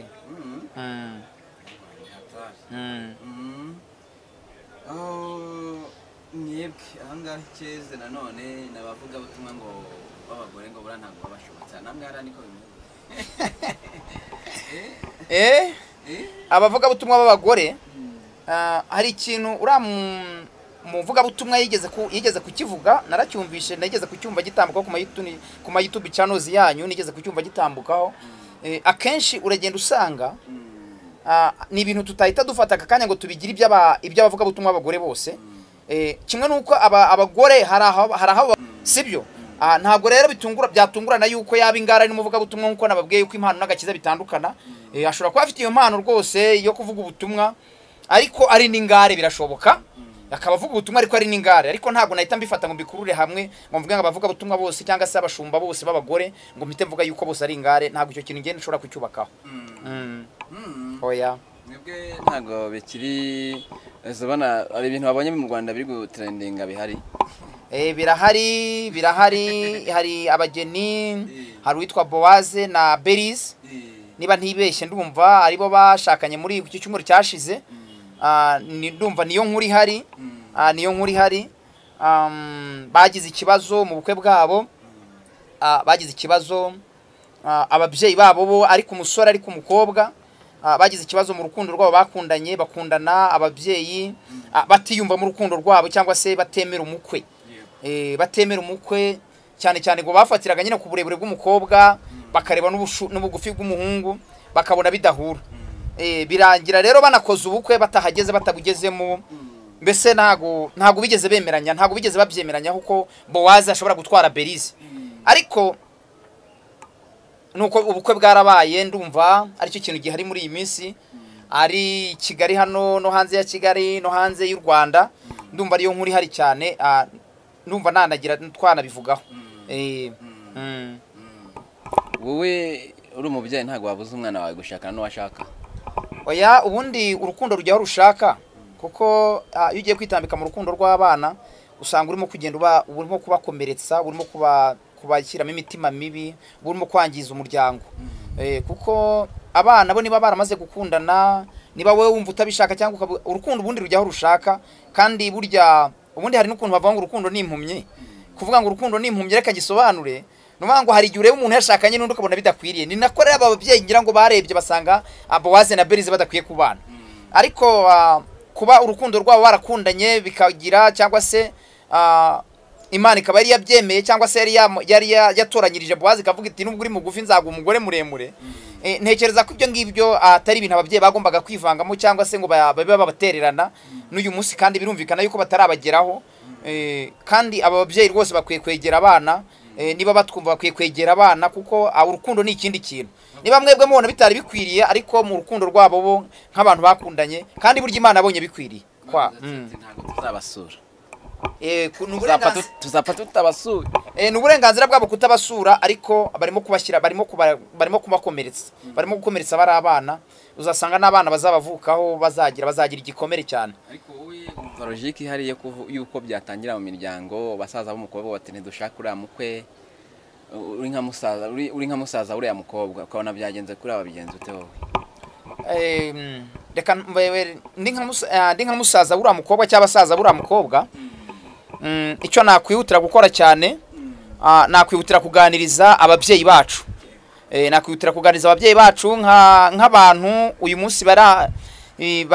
mwebwe ahangaha icyeze nanone nabavuga butumwa ngo babagore ngo bura ntabwo babashobotse namwe hari niko bimeze eh abavuga butumwa babagore hari ikintu uramu muvuga butumwa yigeze ku yigeze kukivuga naracyumvishe nageze kucyumva gitambuka ku mayituni ku mayitube channels yanyu nigeze kucyumva gitambukaho akenshi uragenda usanga ni ibintu tutahita dufata akanya ngo tubigire iby'aba iby'abavuga butumwa abagore bose eh kimwe nuko abagore haraho sibyo ntabwo rero bitungura byatungurana yuko yaba ingara n'umuvuga butumwa nkuko nababwiye yuko impano n'agakiza bitandukana ashobora kuba afite iyo mpano rwose yo kuvuga ubutumwa ariko ari n'ingare birashoboka akaba avuga ubutumwa ariko ari n'ingare ariko ntabwo nahita mbifata ngo bikurure hamwe ngo mvuge ngo abavuga butumwa bose cyangwa se abashumba bose b'abagore ngo mpite mvuga yuko bose ari ingare ntabwo icyo kintu ngende nshobora kucyubakaho oya mwebwe ntago bikiri zobana ari ibintu babonye mu Rwanda biri gutrendinga bihari eh birahari birahari hari abageni hari witwa Boaze na Beris niba ntibeshye ndumva aribo bashakanye muri iki cyumweru cyashize ni ndumva niyo nkuri hari niyo nkuri hari bagize ikibazo mu bukwe bwabo bagize ikibazo ababyeyi babo bo ari ku musore ari ku mukobwa bagize ikibazo mu rukundo rwabo bakundanye bakundana ababyeyi batiyumva mu rukundo rwabo cyangwa se batemera umukwe eh batemera umukwe cyane cyane ngo bafatiraga nyine ku burebure bw'umukobwa bakareba n'ubugufi bw'umuhungu bakabona bidahura eh birangira rero banakoze ubukwe batahageze batabugezemo mbese ntago ntago bigeze bemeranya ntago bigeze babyemeranya kuko Bowazi ashobora gutwara Berize ariko nuko ubukwe bwarabaye ndumva ari cyo kintu gihari muri iyi minsi ari Kigali hano no hanze ya Kigali no hanze y'u Rwanda ndumva ariyo nkuri hari cyane ndumva nanagira twanabivugaho eh wowe uri umubyeyi ntago wabuze umwana wawe gushaka no washaka oya ubundi urukundo rujyaho rushaka kuko iyo ugiye kwitambika mu rukundo rw'abana usanga urimo kugenda uba urimo kubakomeretsa urimo kuba kubashyiramo imitima mibi urimo kwangiza umuryango eh kuko abana bo niba baramaze gukundana niba wowe wumva utabishaka cyangwa urukundo ubundi rujyaho rushaka kandi burya ubundi hari n'ukuntu bavuga ngo urukundo ni impumye kuvuga ngo urukundo ni impumye reka gisobanure nuvuga ngo hari igihe ureba umuntu yashakanye n'undi ukabona bidakwiriye ni nakorera aba babyeyi ngira ngo barebye basanga Bowazi na Berize badakwiye kubana ariko uh, kuba urukundo rwabo barakundanye bikagira cyangwa se uh, Imana ikaba yari yabyemeye cyangwa se yari yari yatoranyirije Bowazi kavuga iti nubwo uri mugufi nzaga umugore muremure e, ntekereza ko ibyo ngibyo atari ibintu ababyeyi bagombaga kwivangamo cyangwa se ngo babe babatererana n'uyu munsi kandi birumvikana yuko batarabageraho e, kandi aba babyeyi rwose bakwiye kwegera abana e, niba batwumva bakwiye kwegera abana kuko urukundo ni ikindi kintu niba mwebwe mubona bitari bikwiriye ariko mu rukundo rwabo bo nk'abantu bakundanye kandi burya Imana abonye bikwiriye kwa ntago tuzabasura eh tuzapfa tutabasura eh n'uburenganzira bwabo kutabasura ariko barimo kubashyira barimo barimo kubakomeretsa barimo gukomeretsa bari abana uzasanga n'abana bazabavukaho bazagira bazagira igikomere cyane ariko wowe umva logique ihari yuko byatangira mu miryango basaza b'umukobwa bati ntidushaka uriya mukwe uri nka musaza uri nka musaza uriya mukobwa ukabona byagenze kuri aba bigenze ute wowe eh reka ndi nka musaza uriya mukobwa cyangwa abasaza uriya mukobwa icyo nakwihutira gukora cyane nakwihutira kuganiriza ababyeyi bacu nakwihutira kuganiriza ababyeyi bacu nk'abantu uyu munsi bari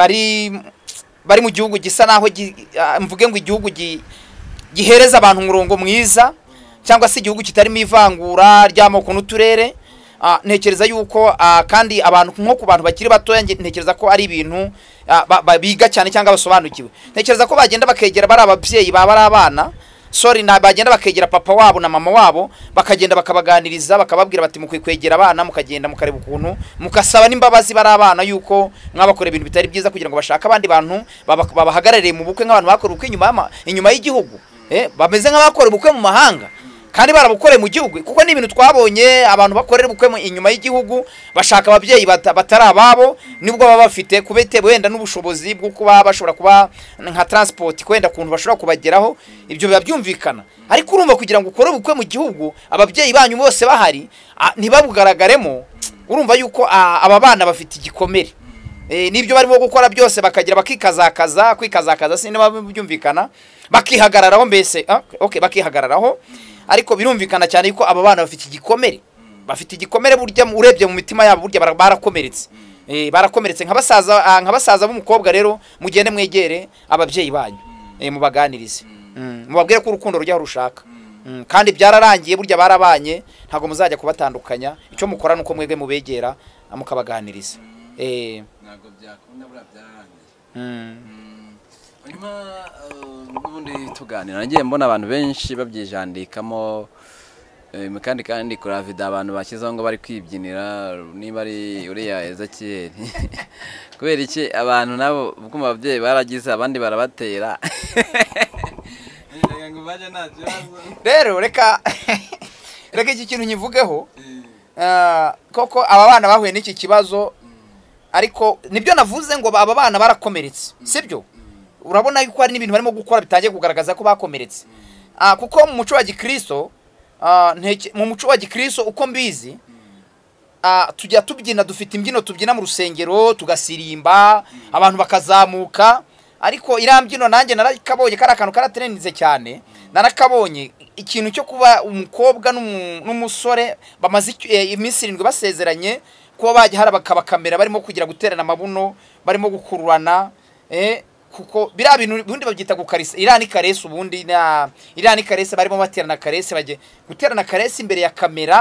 bari mu gihugu gisa naho mvuge ngo igihugu gihereza abantu umurongo mwiza cyangwa se igihugu kitarimo ivangura ry'amoko n'uturere ntekereza yuko kandi abantu nko ku bantu bakiri batoya ntekereza ko ari ibintu biga cyane cyangwa basobanukiwe ntekereza ko bagenda bakegera bari ababyeyi baba ari abana sorry na bagenda bakegera papa wabo na mama wabo bakagenda bakabaganiriza bakababwira bati mukwiye kwegera abana mukagenda mukareba ukuntu mukasaba n'imbabazi bari abana yuko mwabakora ibintu bitari byiza kugira ngo bashaka abandi bantu babahagararire mu bukwe nk'abantu bakora ubukwe inyuma inyuma y'igihugu eh bameze nk'abakora ubukwe mu mahanga kandi barabukore mu gihugu kuko ni ibintu twabonye abantu bakorera ubukwe inyuma y'igihugu bashaka ababyeyi batari ababo nibwo baba bafite kubete wenda n'ubushobozi bwo kuba bashobora kuba nka transport kwenda kuntu bashobora kubageraho ibyo biba byumvikana ariko urumva kugira ngo ukore ubukwe mu gihugu ababyeyi banyu bose bahari ntibabugaragaremo urumva yuko aba bana bafite igikomere eh nibyo barimo gukora byose bakagira bakikazakaza kwikazakaza sinema byumvikana bakihagararaho mbese okay bakihagararaho ariko birumvikana cyane yuko aba bana bafite igikomere bafite igikomere burya urebye mu mitima yabo burya barakomeretse eh barakomeretse nkabasaza nkabasaza b'umukobwa rero mugende mwegere ababyeyi banyu eh mubaganirize mubabwire ko urukundo rujya rushaka kandi byararangiye burya barabanye ntago muzajya kubatandukanya icyo mukora nuko mwebwe mubegera mukabaganiriza eh ntago byakunda bura byararangiye nyuma n'ubundi tuganira nagiye mbona abantu benshi babyijandikamo kandi kandi kuri video abantu bakizaho ngo bari kwibyinira niba ari uriya Ezekiel kubera iki abantu nabo ubwo ababyeyi baragize abandi barabatera rero reka reka iki kintu nyivugeho koko aba bana bahuye n'iki kibazo ariko nibyo navuze ngo aba bana barakomeretse sibyo urabona yuko hari n'ibintu barimo gukora bitangiye kugaragaza ko bakomeretse ah kuko mu muco wa Gikristo ah mu muco wa Gikristo uko mbizi ah tujya tubyina dufite imbyino tubyina mu rusengero tugasirimba abantu bakazamuka ariko irambyino nanjye narakabonye kara kantu karatrenize cyane narakabonye ikintu cyo kuba umukobwa n'umusore bamaze iminsi irindwi basezeranye kuba bajya hari bakabakamera barimo kugira guterana amabuno barimo gukururana eh kuko bira bintu bundi babyita gukarisa irani karese ubundi na irani karese barimo baterana karese baje guterana karese imbere ya kamera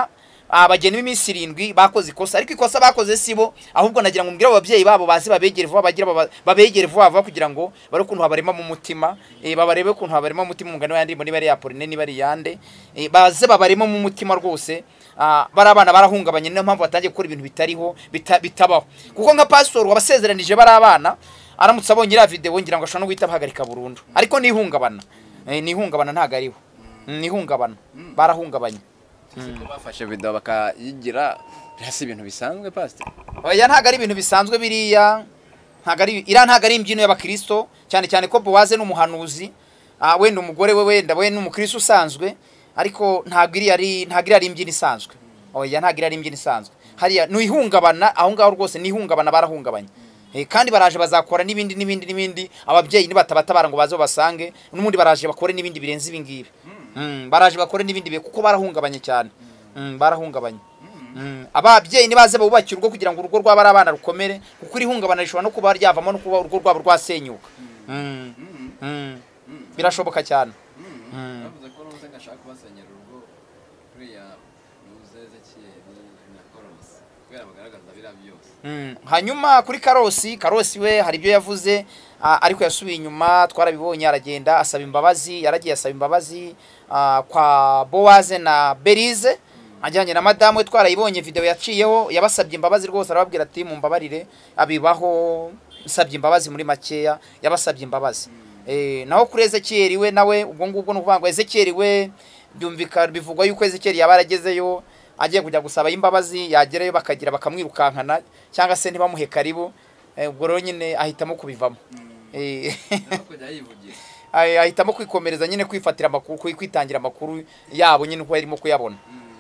abageni b'iminsi irindwi bakoze ikosa ariko ikosa bakoze sibo ahubwo nagira ngo mbwira ababyeyi babo bazi babegere vuba bagira babegere vuba vuba kugira ngo bare ukuntu habarema mu mutima eh babarebe ukuntu habarema mu mutima umugani wandi muri bari ya Pauline ni bari yande eh baze babarema mu mutima rwose bara abana barahungabanye niyo mpamvu batangiye gukora ibintu bitariho bitabaho kuko nka pastor wabasezeranije bara abana aramutse abonye ira video ngira ngo ashobora no guhita bahagarika burundu ariko nihungabana eh nihungabana ntago ariho nihungabana barahungabanye bafashe video bakayigira byasi ibintu bisanzwe pastor oya ntago ari ibintu bisanzwe biriya ntago ari ira ntago ari imbyino y'abakristo cyane cyane ko Bowaze n'umuhanuzi ah wenda umugore we wenda we n'umukristo usanzwe ariko ntago iri ari ntago iri ari imbyino isanzwe oya ntago iri ari imbyino isanzwe hariya nuihungabana aho ngaho rwose nihungabana barahungabanye eh kandi baraje bazakora nibindi nibindi nibindi ababyeyi nibatabatabara ngo bazo basange n'umundi baraje bakore nibindi birenze ibingibi Mm, baraje bakore nibindi be kuko barahungabanye cyane. Mm, barahungabanye. Mm, ababyeyi nibaze bubakira urugo kugira ngo urugo rw'abara abana rukomere kuko iri hungabana rishobora no kuba ryavamo no kuba urugo rwabo rwasenyuka. Mm. Mm. Birashoboka cyane. Mm. Bavuze ko ruze ngashaka kubasenyera urugo kuriya ruzeze kiyeri na Karosi. Kubera bagaragaza bira byose. Mm. Hanyuma kuri Karosi, Karosi we hari ibyo yavuze ariko yasubiye inyuma twarabibonye aragenda asaba imbabazi yaragiye asaba imbabazi kwa Bowaze na Berize ajyanye na madame we twarayibonye video yaciyeho yabasabye imbabazi rwose arababwira ati mu mbabarire abibaho nsabye imbabazi muri makeya yabasabye imbabazi eh naho kuri Ezekiel we nawe ubwo ngubwo no kuvanga Ezekiel we byumvika bivugwa yuko Ezekiel yabaragezeyo agiye kujya gusaba imbabazi yagerayo bakagira bakamwirukankana cyangwa se ntibamuhe karibu ubwo rero nyine ahitamo kubivamo eh ahitamo kwikomereza nyine kwifatira amakuru kwitangira amakuru yabo nyine uko yarimo kuyabona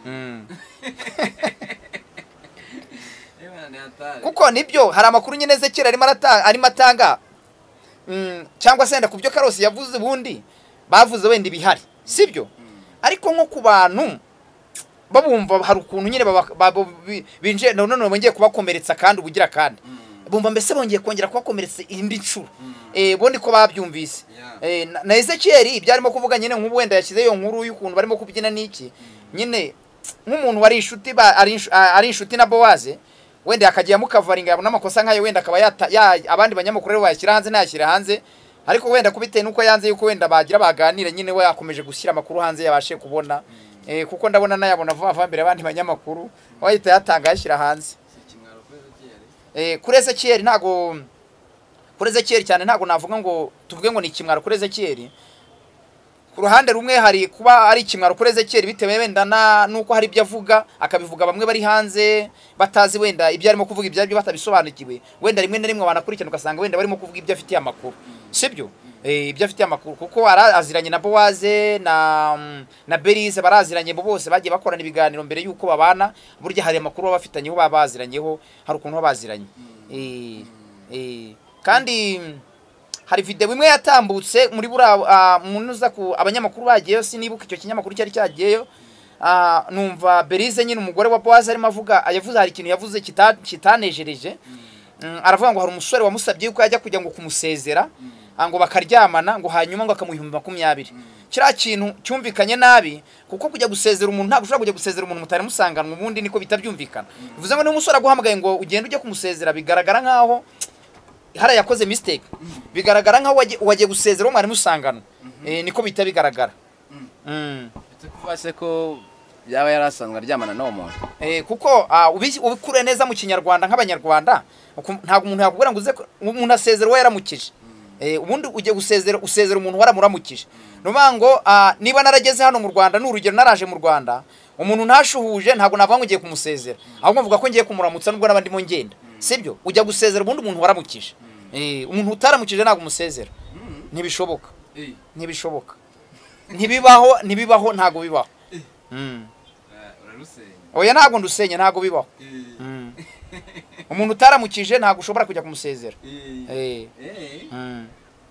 kuko nibyo hari amakuru nyine Ezekiel arimo arimo atanga cyangwa se nda kubyo Karosi yavuze bundi bavuze wenda ibihari sibyo ariko nko ku bantu babumva hari ukuntu nyine binje none bongeye kubakomeretsa kandi ubugira kandi bumva mbese bongeye kongera kubakomeretsa indi ncuro eh bondi ko babyumvise eh na Ezekiel ibyarimo kuvuga nyine nk'ubu wenda yashyize yo nkuru y'ukuntu barimo kubyina niki nyine nk'umuntu wari inshuti ari inshuti na Bowaze wenda akagiye mukavaringa yabona amakosa nkayo wenda akaba abandi banyamakuru rero bayashyira hanze nayashyira hanze ariko wenda kubite nuko yanze yuko wenda bagira baganira nyine we yakomeje gushyira amakuru hanze yabashe kubona eh kuko ndabona nayabona vuba vuba mbere abandi banyamakuru wahita yatanga yashyira hanze eh kuri Ezekiel ntago kuri Ezekiel cyane ntago navuga ngo tuvuge ngo ni kimwaro kuri Ezekiel ku ruhande rumwe hari kuba ari kimwaro kuri Ezekiel bitewe wenda na nuko hari ibyo avuga akabivuga bamwe bari hanze batazi wenda ibyo arimo kuvuga ibyo batabisobanukiwe wenda rimwe na rimwe banakurikirana ugasanga wenda barimo kuvuga ibyo afitiye amakuru sibyo eh ibyo afitiye amakuru kuko araziranye na Bowaze na na Berize baraziranye bo bose bagiye bakorana ibiganiro mbere yuko babana burya hari amakuru babafitanyeho babaziranyeho hari ukuntu babaziranye eh eh kandi hari video imwe yatambutse muri bura munuza ku abanyamakuru bagiyeyo sinibuka icyo kinyamakuru cyari cyagiyeyo numva Berize nyine umugore wa Bowaze arimo avuga yavuze hari ikintu yavuze kitanejereje aravuga ngo hari umusore wamusabye yuko yajya kujya ngo kumusezera ngo bakaryamana ngo hanyuma ngo akamuhimba makumyabiri kira kintu cyumvikanye nabi kuko kujya gusezera umuntu ntabwo ushobora kujya gusezera umuntu mutari musanganwa ubundi niko bitabyumvikana bivuze ngo ni umusore aguhamagaye ngo ugende ujye kumusezera bigaragara nkaho hara yakoze mistake bigaragara nkaho wagiye gusezera umwari musangano eh niko bita bigaragara mm kuvase ko yaba yarasanzwe aryamana no muntu eh kuko ubikure neza mu kinyarwanda nk'abanyarwanda ntabwo umuntu yakubwira ngo uze umuntu asezera we yaramukije eh ubundi ujye gusezera usezera umuntu waramuramukije nubango niba narageze hano mu Rwanda n'urugero naraje mu Rwanda umuntu ntashuhuje ntabwo navuga ngo ngiye kumusezera ahubwo mvuga ko ngiye kumuramutsa nubwo nabandi mo ngenda sibyo ujya gusezera ubundi umuntu waramukije eh umuntu utaramukije ntabwo umusezera ntibishoboka ntibishoboka ntibibaho ntibibaho ntago bibaho mm urarusenya oya ntago ndusenya ntago bibaho mm umuntu utaramukije ntago ushobora kujya kumusezera eh eh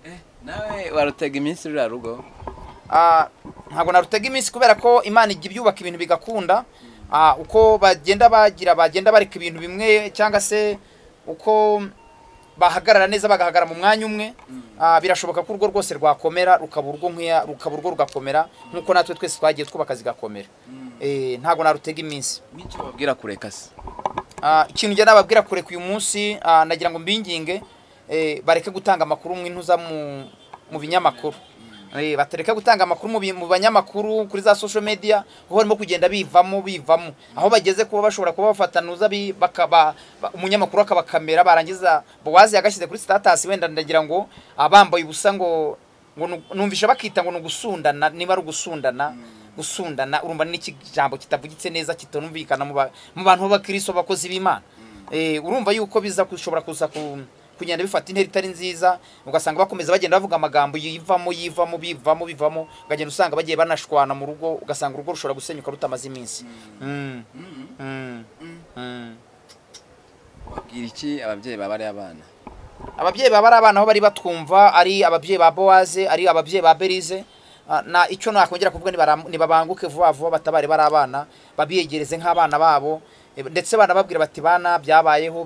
nawe warutega iminsi rura rugo ah ntago narutega iminsi kubera ko Imana igi byubaka ibintu bigakunda ah uko bagenda bagira bagenda bareka ibintu bimwe cyangwa se uko bahagarara neza bagahagarara mu mwanya umwe ah, birashoboka ko urwo rwose rwakomera rukaba urwo nk'iya rukaba urwo rugakomera nkuko natwe twese twagiye twubaka zigakomera eh ntago narutega iminsi n'icyo babwira kureka se ah ikintu njye nababwira kureka uyu munsi ah, nagira ngo mbinginge eh bareke gutanga amakuru mwintuza mu mu binyamakuru eh batereka gutanga amakuru mu banyamakuru kuri za social media ho barimo kugenda bivamo bivamo aho bageze kuba bashobora kuba bafatanuza bakaba umunyamakuru akabakamera barangiza bowazi yagashyize kuri status wenda ndagira ngo abambaye ubusa ngo ngo numvisha bakita ngo nugusundana niba ari ugusundana gusundana urumva n'iki jambo kitavugitse neza kitonumvikana mu bantu b'abakristo bakozi b'Imana eh urumva yuko biza kushobora kuza ku kugenda bifata intera itari nziza ugasanga bakomeza bagenda bavuga amagambo yivamo yivamo bivamo bivamo ugagenda usanga bagiye banashwana mu rugo ugasanga urugo rushobora gusenyuka rutamaze iminsi mm mm mm wabwira iki ababyeyi baba ari abana ababyeyi baba ari abana aho bari batwumva ari ababyeyi ba Bowaze ari ababyeyi ba Berize na icyo nakongera kuvuga ni babanguke vuba vuba batabare bari abana babiyegereze nk'abana babo ndetse banababwira bati bana byabayeho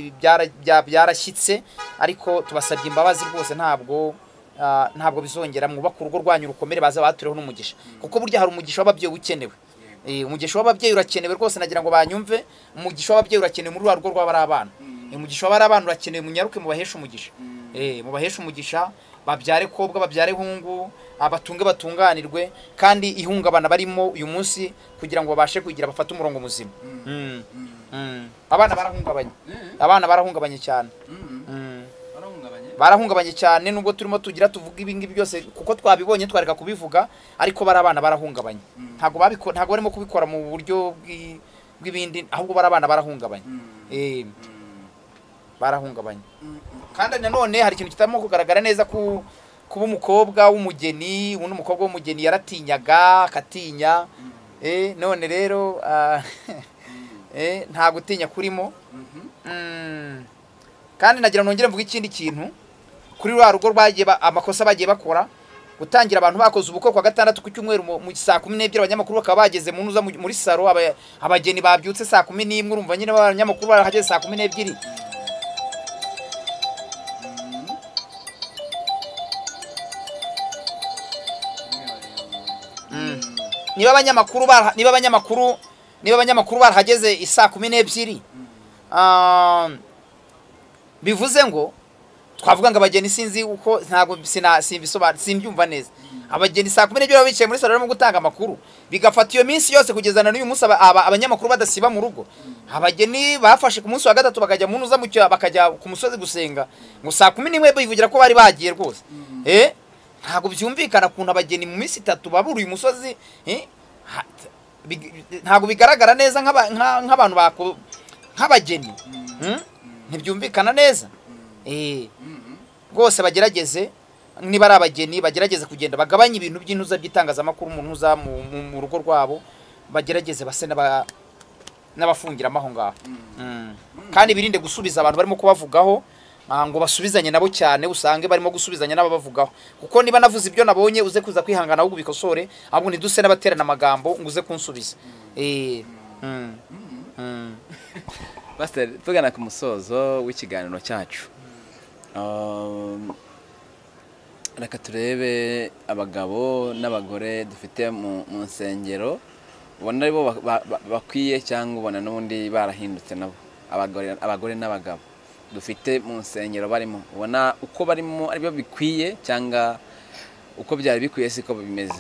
byarashyitse ariko tubasabye imbabazi rwose ntabwo ntabwo bizongera mwubaka urugo rwanyu rukomere baza batureho n'umugisha kuko burya hari umugisha w'ababyeyi ukenewe umugisha w'ababyeyi urakenewe rwose nagira ngo banyumve umugisha w'ababyeyi urakenewe muri rugo rw'abari abana umugisha w'abari abana urakenewe munyaruke mu bahesha umugisha eh mu bahesha umugisha babyare kobwa babyare hungu abatunge batunganirwe kandi ihungabana barimo uyu munsi kugira ngo babashe kugira bafate umurongo muzima mm. mm. abana barahungabanye abana barahungabanye cyane barahungabanye barahungabanye cyane nubwo turimo tugira tuvuga ibingi byose kuko twabibonye twareka kubivuga ariko bari abana barahungabanye ntago babiko ntago barimo kubikora mu buryo bw'ibindi ahubwo bari abana barahungabanye eh barahungabanye kandi nanone hari ikintu kitamo kugaragara neza ku kuba umukobwa w'umugeni uno mukobwa w'umugeni yaratinyaga akatinya eh none rero eh nta gutinya kurimo kandi nagira nongere mvuga ikindi kintu kuri rwa rugo rwagiye amakosa bagiye bakora gutangira abantu bakoze ubukwe kwa gatandatu ku cyumweru mu saa kumi n'ebyiri abanyamakuru bakaba bageze mu nuza muri saro abageni babyutse saa kumi n'imwe urumva nyine abanyamakuru barahageze saa kumi n'ebyiri niba abanyamakuru niba abanyamakuru niba abanyamakuru barahageze isaa kumi n'ebyiri ah bivuze ngo twavuga ngo abageni sinzi uko ntago sina simbisobanura simbyumva neza abageni saa kumi n'ebyiri bicaye muri salon mu gutanga amakuru bigafata iyo minsi yose kugezana n'uyu munsi abanyamakuru badasiba mu rugo abageni bafashe ku munsi wa gatatu bakajya mu nuza mu cyo bakajya ku musozi gusenga ngo saa kumi n'imwe bivugira ko bari bagiye rwose eh ntago byumvikana kuntu abageni mu minsi itatu babura uyu musozi eh ntago bigaragara neza nk'abantu bako nk'abageni ntibyumvikana neza eh rwose bagerageze niba ari abageni bagerageze kugenda bagabanya ibintu by'intuza by'itangazamakuru umuntu uza mu rugo rwabo bagerageze base n'abafungira amaho ngaho kandi birinde gusubiza abantu barimo kubavugaho ngo basubizanye nabo cyane usange barimo gusubizanya n'ababavugaho kuko niba navuze ibyo nabonye uze kuza kwihangana ahubwo bikosore ahubwo ntiduse n'abaterana amagambo ngo uze kunsubiza eh Pastor tugana ku musozo w'ikiganiro cyacu reka turebe abagabo n'abagore dufite mu nsengero ubona aribo bakwiye cyangwa ubona n'ubundi barahindutse nabo abagore abagore n'abagabo dufite mu nsengero barimo ubona uko barimo aribyo bikwiye cyangwa uko byari bikwiye siko bimeze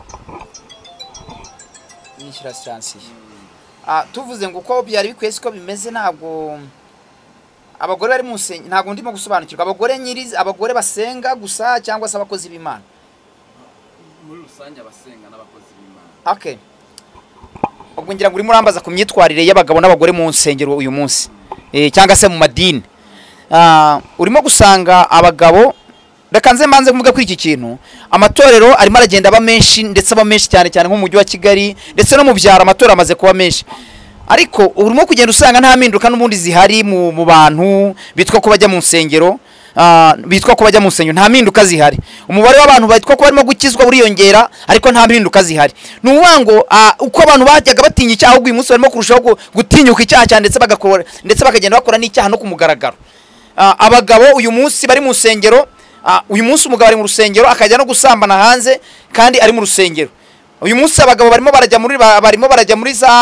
nishyira siyansi ah tuvuze ngo uko byari bikwiye siko bimeze ntabwo abagore bari mu nsengero ntabwo ndimo gusobanukirwa abagore nyirizi abagore basenga gusa cyangwa se abakozi b'Imana muri rusange abasenga n'abakozi b'Imana okay ubwo ngira ngo uri murambaza ku myitwarire y'abagabo n'abagore mu nsengero uyu munsi eh cyangwa se mu madini ah urimo gusanga abagabo reka nze mbanze kuvuga kuri iki kintu amatorero arimo aragenda aba menshi ndetse aba menshi cyane cyane nko mu mujyi wa Kigali ndetse no mu byaro amatorero amaze kuba menshi ariko urimo kugenda usanga nta mpinduka n'ubundi zihari mu bantu bitwa ko bajya mu nsengero bitwa ko bajya mu nsengero nta mpinduka zihari umubare w'abantu bitwa ko barimo gukizwa buriyongera ariko nta mpinduka zihari nuwango uko abantu bajyaga batinya icyaha ubwo uyu munsi barimo kurushaho gutinyuka icyaha cyane ndetse bagakora ndetse bakagenda bakora n'icyaha no kumugaragaro ah, abagabo uyu munsi bari mu rusengero, ah, uyu munsi umugabo ari mu rusengero akajya no gusambana hanze kandi ari mu rusengero. Uyu munsi abagabo barimo barajya muri barimo barajya muri za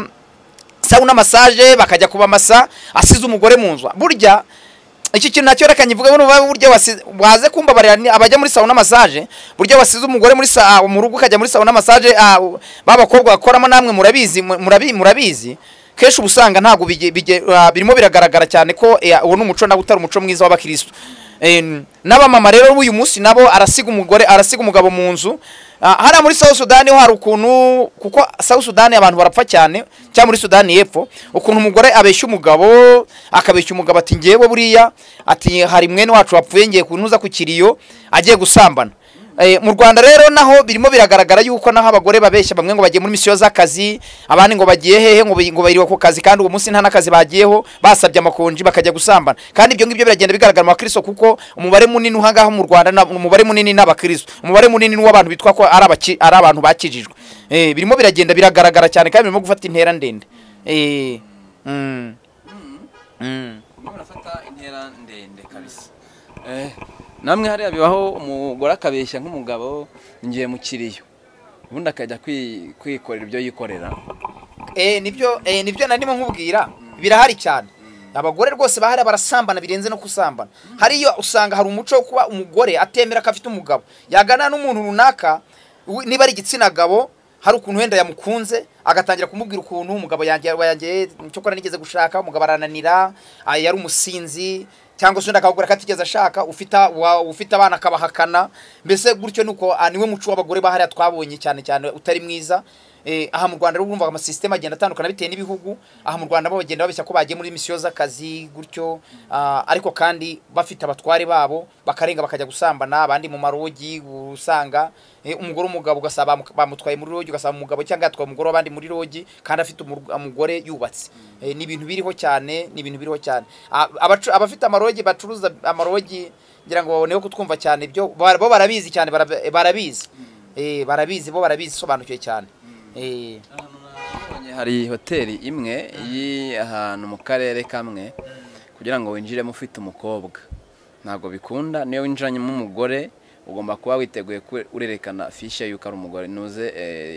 sauna massage bakajya kuba masa asize umugore mu nzu. Burya iki kintu nacyo reka nyivuga ngo burya waze kumba bari abajya muri sauna massage, burya wasize umugore muri sa mu rugo ukajya muri sauna massage, babakobwa bakoramo namwe murabizi murabi murabizi kesho ubusanga ntago birimo biragaragara cyane ko uwo n'umuco na utari umuco mwiza w'abakristo. N'abamama rero uyu munsi nabo arasiga umugore arasiga umugabo mu nzu. Hara muri South Sudan ho hari ukuntu, kuko South Sudan abantu barapfa cyane, cyangwa muri Sudan y'Epfo, ukuntu umugore abeshya umugabo akabeshya umugabo ati ngewe buriya ati hari mwene wacu wapfuye ngiye kuntuza ku kiriyo agiye gusambana. Eh, mu Rwanda rero naho birimo biragaragara yuko naho abagore babeshya, bamwe ngo bagiye muri misiyo z'akazi, abandi ngo bagiye hehe ngo ngo bayiriwe ku kazi kandi uwo munsi nta nakazi bagiyeho, basabye amakonji bakajya gusambana. Kandi ibyo ngibyo biragenda bigaragara mu bakristo, kuko umubare munini uhangaho mu Rwanda umubare munini n'abakristo, umubare munini w'abantu bitwa ko ari abaki ari abantu bakijijwe. Eh, birimo biragenda biragaragara cyane kandi birimo gufata intera ndende. Eh mm mm barafata intera ndende kabisa. Eh namwe hariya bibaho umugore akabeshya nk'umugabo ngiye mu kiriyo, ubundi akajya kwikorera ibyo yikorera. Eh nibyo eh nibyo nandimo nkubwira, birahari cyane. Abagore rwose bahari barasambana birenze no kusambana. Hariyo usanga hari umuco kuba umugore atemera ko afite umugabo, yagana n'umuntu runaka niba ari igitsina gabo, hari ukuntu wenda yamukunze agatangira kumubwira ukuntu umugabo yanjye yanjye cyo kora nigeze gushaka, umugabo arananira, yari umusinzi, cyangwa se ndakagura katigeze ashaka, ufita ufita abana kabahakana. Mbese gutyo nuko niwe muco w'abagore bahari twabonye cyane cyane utari mwiza. Eh, aha mu Rwanda rero urumva ama system agenda atandukana bitewe n'ibihugu. Aha mu Rwanda bo bagenda babeshya ko bagiye muri misiyo z'akazi gutyo, uh, ariko kandi bafite abatware babo bakarenga bakajya gusambana abandi mu marogi. Usanga eh, umugore umugabo ugasaba bamutwaye muri rogi, ugasaba umugabo cyangwa yatwaye umugore abandi muri rogi kandi afite umugore yubatse. Eh, ni ibintu biriho cyane, ni ibintu biriho cyane. Abafite amarogi bacuruza amarogi ngira ngo baboneho kutwumva cyane, ibyo bo barabizi cyane, barabizi eh barabizi bo barabizi sobanukiye cyane. Eh hari hoteli imwe yi ahantu mu karere kamwe, kugira ngo winjiremo ufite umukobwa ntago bikunda. Niyo winjiranye mu mugore ugomba kuba witeguye urerekana fishe yuko ari umugore, nuze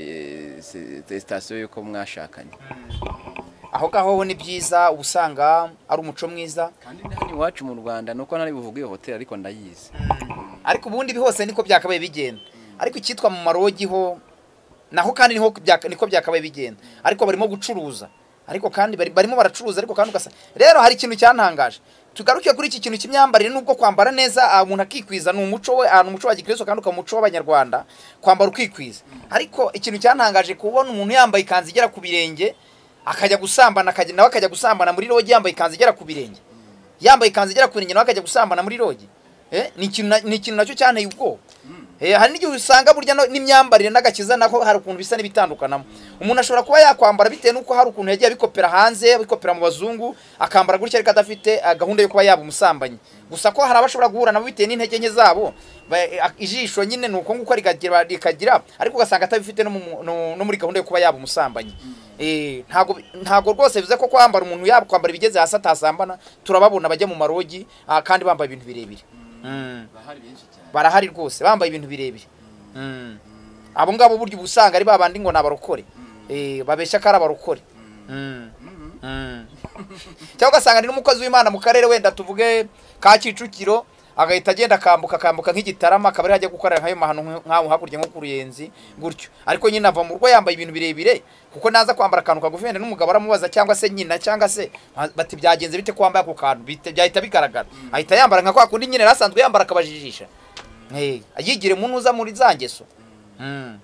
eh station yuko mwashakanye. Aho gaho ni byiza, ubusanga ari umuco mwiza. Kandi ni iwacu mu Rwanda nuko nari buvuga iyo hoteli ariko ndayizi. Ariko ubundi bihose niko byakabaye bigenda. Ariko icyitwa mu marogi ho naho kandi niho niko byakabaye bigenda, ariko barimo gucuruza, ariko kandi barimo baracuruza, ariko kandi ugasa. Rero hari ikintu cyantangaje, tugarukiye kuri iki kintu cy'imyambarire, nubwo kwambara neza umuntu akikwiza ni umuco we, ni umuco wa gikristo kandi umuco w'abanyarwanda kwambara ukikwiza. Ariko ikintu cyantangaje kubona umuntu yambaye ikanzu igera ku birenge akajya gusambana, akajya nawe akajya gusambana muri rogi yambaye ikanzu igera ku birenge, yambaye ikanzu igera ku birenge nawe akajya gusambana muri rogi. Eh ni ikintu ni ikintu nacyo cyanteye ubwo. Eh hari n'igihe usanga burya n'imyambarire n'agakiza nako hari ukuntu bisa n'ibitandukana. Umuntu ashobora kuba yakwambara bitewe nuko hari ukuntu yagiye bikopera hanze, bikopera mu bazungu, akambara gutya ariko adafite gahunda yo kuba yaba umusambanyi. Gusa ko hari abashobora guhura nabo bitewe n'intege nke zabo, ijisho nyine nuko nguko rikagira rikagira, ariko ugasanga atabifite no muri gahunda yo kuba yaba umusambanyi. Eh ntago ntago rwose bivuze ko kwambara umuntu yaba kwambara bigeze hasi atasambana. Turababona bajya mu marogi kandi bambaye ibintu birebire. Mm. Barahari rwose bambaye ibintu birebire. Mm. Abo ngabo buryo ubusanga ari babandi ngo nabarokore. Eh babeshya kara barokore. Mm. Mm. Cyangwa gasanga ni n'umukozi w'Imana mu karere wenda tuvuge ka Kicukiro, agahita agenda kambuka kambuka nk'igitarama akaba ari hajya gukorera nkayo mahano nkaho hakurya nko kuruyenzi gutyo. Ariko nyine ava mu rugo yambaye ibintu birebire, kuko naza kwambara akantu kagufende n'umugabo aramubaza cyangwa se nyina cyangwa se bati byagenze bite kwambaye ako kantu, bite byahita bigaragara. Ahita yambara nka kwa kundi nyine rasanzwe yambara akabajijisha. Eh ayigire umuntu uza muri zangeso. Mm.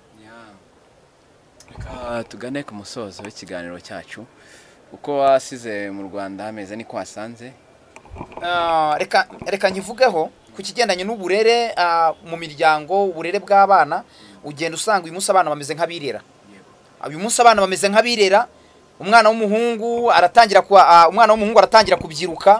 Reka tugane ku musozo w'ikiganiro cyacu. Uko wasize mu Rwanda hameze ni kwasanze? Uh, reka reka nyivugeho ku kigendanye n'uburere mu miryango, uburere bw'abana. Ugenda usanga uyu munsi abana bameze nk'abirera. Uyu munsi abana bameze nk'abirera. Umwana w'umuhungu aratangira kwa uh, umwana w'umuhungu aratangira kubyiruka,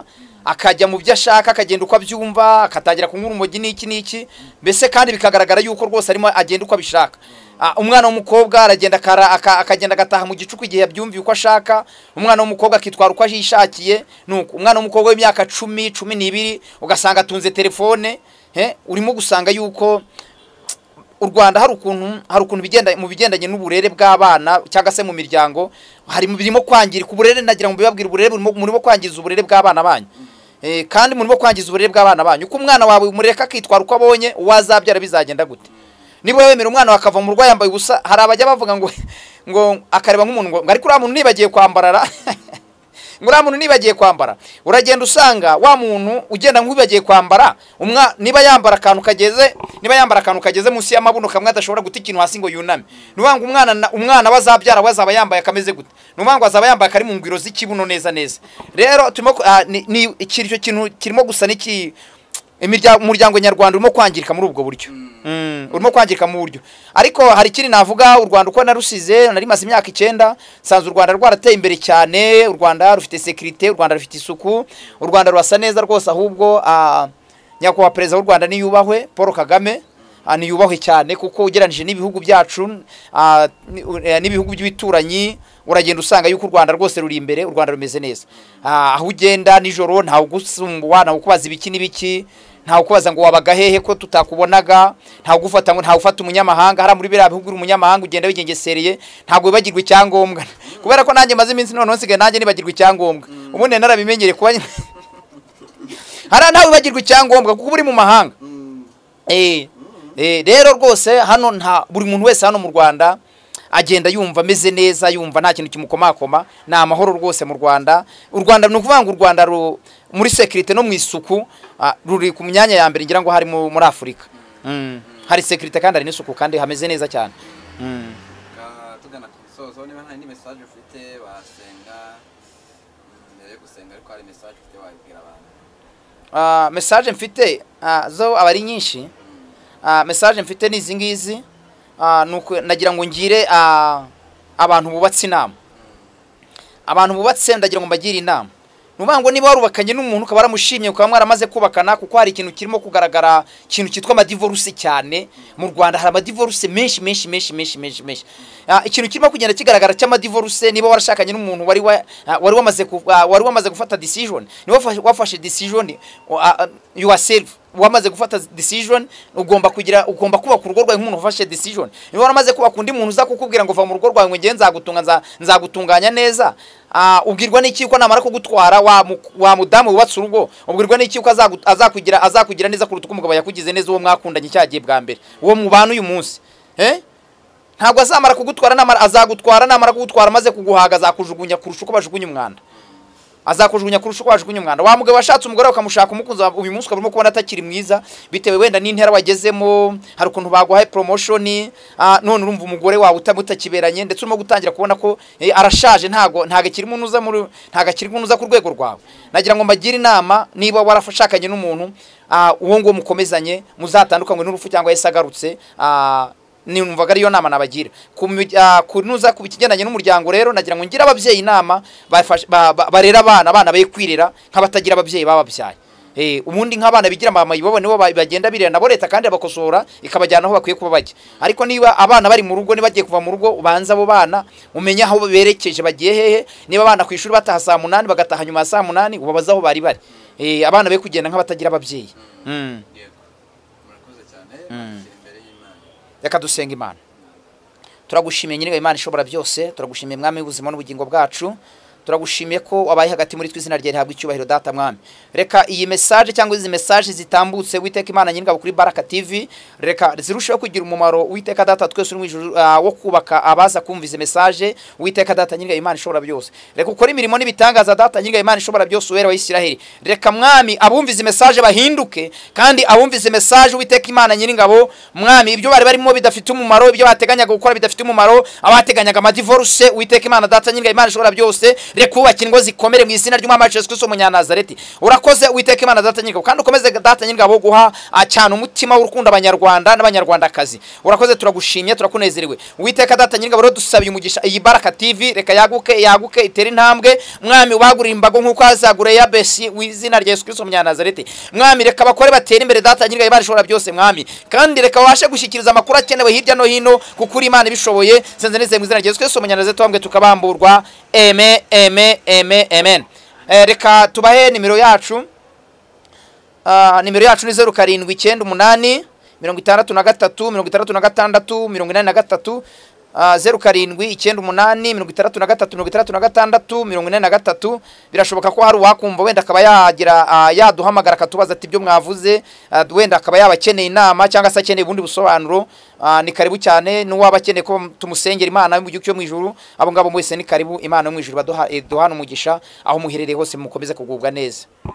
akajya mu byo ashaka akagenda uko abyumva akatangira kunywa urumogi n'iki n'iki mbese kandi bikagaragara yuko rwose arimo agenda uko abishaka. Umwana w'umukobwa aragenda akagenda agataha mu gicuku igihe yabyumviye uko ashaka. Umwana w'umukobwa akitwara uko yishakiye. Nuko umwana w'umukobwa w'imyaka cumi cumi n'ibiri ugasanga atunze telefone. Urimo gusanga yuko u Rwanda hari ukuntu hari ukuntu bigenda mu bigendanye n'uburere bw'abana cyangwa se mu miryango hari birimo kwangirika uburere. Nagira ngo bibabwire uburere murimo kwangiza uburere bw'abana banyu. Eh kandi murimo kwangiza uburere bw'abana banyu. Uko umwana wawe umureka akitwara uko abonye wazabyara bizagenda gute? Niba wemera umwana wakava mu rwa yambaye ubusa hari abajya bavuga ngo ngo akareba nk'umuntu ngo ariko uriya muntu nibagiye kwambarara ngo uriya muntu nibagiye kwambara. Uragenda usanga wa muntu ugenda nk'ubibagiye kwambara umwa niba yambara akantu kageze niba yambara akantu kageze munsi y'amabuno kamwe adashobora guta ikintu hasi ngo yuname. Nubanga umwana umwana wazabyara wazaba yambaye akameze gute? Nubanga wazaba yambaye kari mu ngwiro z'ikibuno neza neza. Rero turimo ni ikiryo kintu kirimo gusa n'iki umuryango nyarwanda urimo kwangirika muri ubwo buryo. Mm, urimo kwangirika mu buryo. Ariko hari kiri navuga u Rwanda uko narusize nari maze imyaka icyenda sanze u Rwanda rwarateye imbere cyane. U Rwanda rufite sécurité, u Rwanda rufite isuku, u Rwanda rwasa neza rwose ahubwo nyakubahwa perezida w'u Rwanda niyubahwe Paul Kagame niyubahwe cyane kuko ugeranije n'ibihugu byacu n'ibihugu by'ibituranyi uragenda usanga yuko u Rwanda rwose ruri imbere. U Rwanda rumeze neza. Aho ugenda nijoro nta ugusumbuwa nta ukubaza ibiki n'ibiki nta ukubaza ngo wabaga hehe ko tutakubonaga nta ugufata ngo nta ufata umunyamahanga hari muri biriya bihugu umunyamahanga ugenda wigengesereye ntabwo wibagirwa icyangombwa kubera ko nanjye maze iminsi none nsigaye nanjye nibagirwa icyangombwa ubundi narabimenyere kuba hari nta wibagirwa icyangombwa kuko uri mu mahanga. Eh eh rero rwose hano nta buri muntu wese hano mu Rwanda agenda yumva ameze neza yumva nta kintu kimukomakoma na amahoro rwose mu Rwanda. U Rwanda no kuvanga u Rwanda muri sécurité no mu isuku ruri ku myanya ya mbere ngira ngo hari muri Afrika. Mm. Hari sécurité kandi hari n'isuku kandi hameze neza cyane. Mm. Tugana ku sozo niba nta ni message ufite basenga mbere gusenga ariko hari message ufite wabwira abantu. Ah message mfite zo abari nyinshi. Ah message mfite ni izingizi. Ah nuko nagira ngo ngire abantu bubatse inama. Abantu bubatse ndagira ngo mbagire inama. Nubango niba warubakanye n'umuntu ukaba aramushimye ukaba mwaramaze kubakana kuko hari ikintu kirimo kugaragara ikintu cyitwa amadivorce cyane mu Rwanda. Hari amadivorce menshi menshi menshi menshi menshi menshi. Ikintu kirimo kugenda kigaragara cy'amadivorce niba warashakanye n'umuntu wari wari wamaze wari wamaze gufata decision niba wafashe decision yourself wamaze gufata decision ugomba kugira ugomba kuba ku rugo rwawe nk'umuntu ufashe decision. Niba waramaze kuba kundi muntu uza kukubwira ngo va mu rugo rwawe ngo ngenza gutunga nzagutunganya neza ubwirwa n'iki ko namara kugutwara wa mudamu wubatse urugo ubwirwa n'iki ko azakugira azakugira neza kuruta umugabo yakugize neza uwo mwakundanye cyagiye bwa mbere uwo mubana uyu munsi. Eh ntabwo azamara kugutwara namara azagutwara namara kugutwara maze kuguhaga azakujugunya kurusha uko bajugunya umwanda azakujugunya kurusha uko bajugunya umwanda. Wa mugabo washatse umugore ukamushaka umukunza uyu munsi ukabimo kubona atakiri mwiza bitewe wenda n'intera wagezemo hari ukuntu baguhaye promotion none urumva umugore wawe utamutakiberanye ndetse urimo gutangira kubona ko arashaje ntago ntago kiri muntu uza muri ntago kiri muntu uza ku rwego rwawe. Nagira ngo mbagire inama niba warafashakanye n'umuntu uwo ngo mukomezanye muzatandukanywe n'urufu cyangwa yesagarutse ni numvaga ariyo nama nabagira kunuza ku bikigendanye n'umuryango. Rero nagira ngo ngira ababyeyi inama barera abana abana baye kwirera nk'abatagira ababyeyi bababyaye. Eh ubundi nk'abana bigira mama yibo nibo bagenda birera nabo leta kandi abakosora ikabajyana aho bakwiye kuba bajya. Ariko niba abana bari mu rugo nibagiye kuva mu rugo ubanza abo bana umenya aho berekeje bagiye hehe. Niba abana ku ishuri bataha saa munani bagataha nyuma ya saa munani ubabaza aho bari bari. Eh abana be kugenda nk'abatagira ababyeyi. Mm. Murakoze cyane. Reka dusenga Imana. Turagushimiye nyine Imana ishobora byose, turagushimiye mwami w'ubuzima n'ubugingo bwacu. Turagushimiye ko wabaye hagati muri twizina rye rihabwa icyubahiro data mwami. Reka iyi message cyangwa izi message zitambutse witeka Imana nyingabo kuri Baraka T V reka zirusheho kugira umumaro witeka data twese n'umwijuru wo kubaka abaza kumva izi message witeka data nyinga Imana ishobora byose. Reka ukora imirimo n'ibitangaza data nyinga Imana ishobora byose wera wa Isiraheli. Reka mwami abumva izi message bahinduke kandi abumva izi message witeka Imana nyingabo mwami ibyo bari barimo bidafite umumaro ibyo bateganyaga gukora bidafite umumaro abateganyaga amadivorce witeka Imana data nyinga Imana ishobora byose reka ubake ingo zikomere mu izina ry'umwami wacu Yesu Kristo umunyanazareti. Urakoze Uwiteka Imana data nyir'ingabo, kandi ukomeze data nyir'ingabo guha cyane umutima w'urukundo abanyarwanda n'abanyarwandakazi. Urakoze, turagushimye, turakunezerewe Uwiteka data nyir'ingabo. Rero dusabiye umugisha iyi Baraka T V, reka yaguke yaguke itere intambwe mwami, ubagura imbago nk'uko hazagura ya Besi w'izina rya Yesu Kristo umunyanazareti. Mwami reka bakore batera imbere data nyir'ingabo, barishobora byose mwami, kandi reka babashe gushyikiriza amakuru akenewe hirya no hino kuko uri Imana ibishoboye. Senze neze mu izina rya Yesu Kristo umunyanazareti wambwe tukabamburwa. Amen, amen, amen, amen. Eh, reka tubahe nimero yacu. Uh, nimero yacu ni zeru karindwi icyenda umunani mirongo itandatu na gatatu mirongo itandatu na gatandatu mirongo inani na gatatu. Uh, zeru karindwi icyenda umunani mirongo itandatu na gatatu mirongo itandatu na gatandatu mirongo inani na gatatu. Birashoboka ko hari uwakumva wenda akaba yagira uh, yaduhamagara akatubaza ati ibyo mwavuze, uh, wenda akaba yabakeneye inama cyangwa se akeneye ubundi busobanuro. Uh, ni karibu cyane n'uwaba akeneye ko tumusengera Imana mu gihugu cyo mu ijuru. Abo ngabo mwese ni karibu. Imana yo mu ijuru baduha duhana umugisha aho muherereye hose, mukomeze kugubwa neza.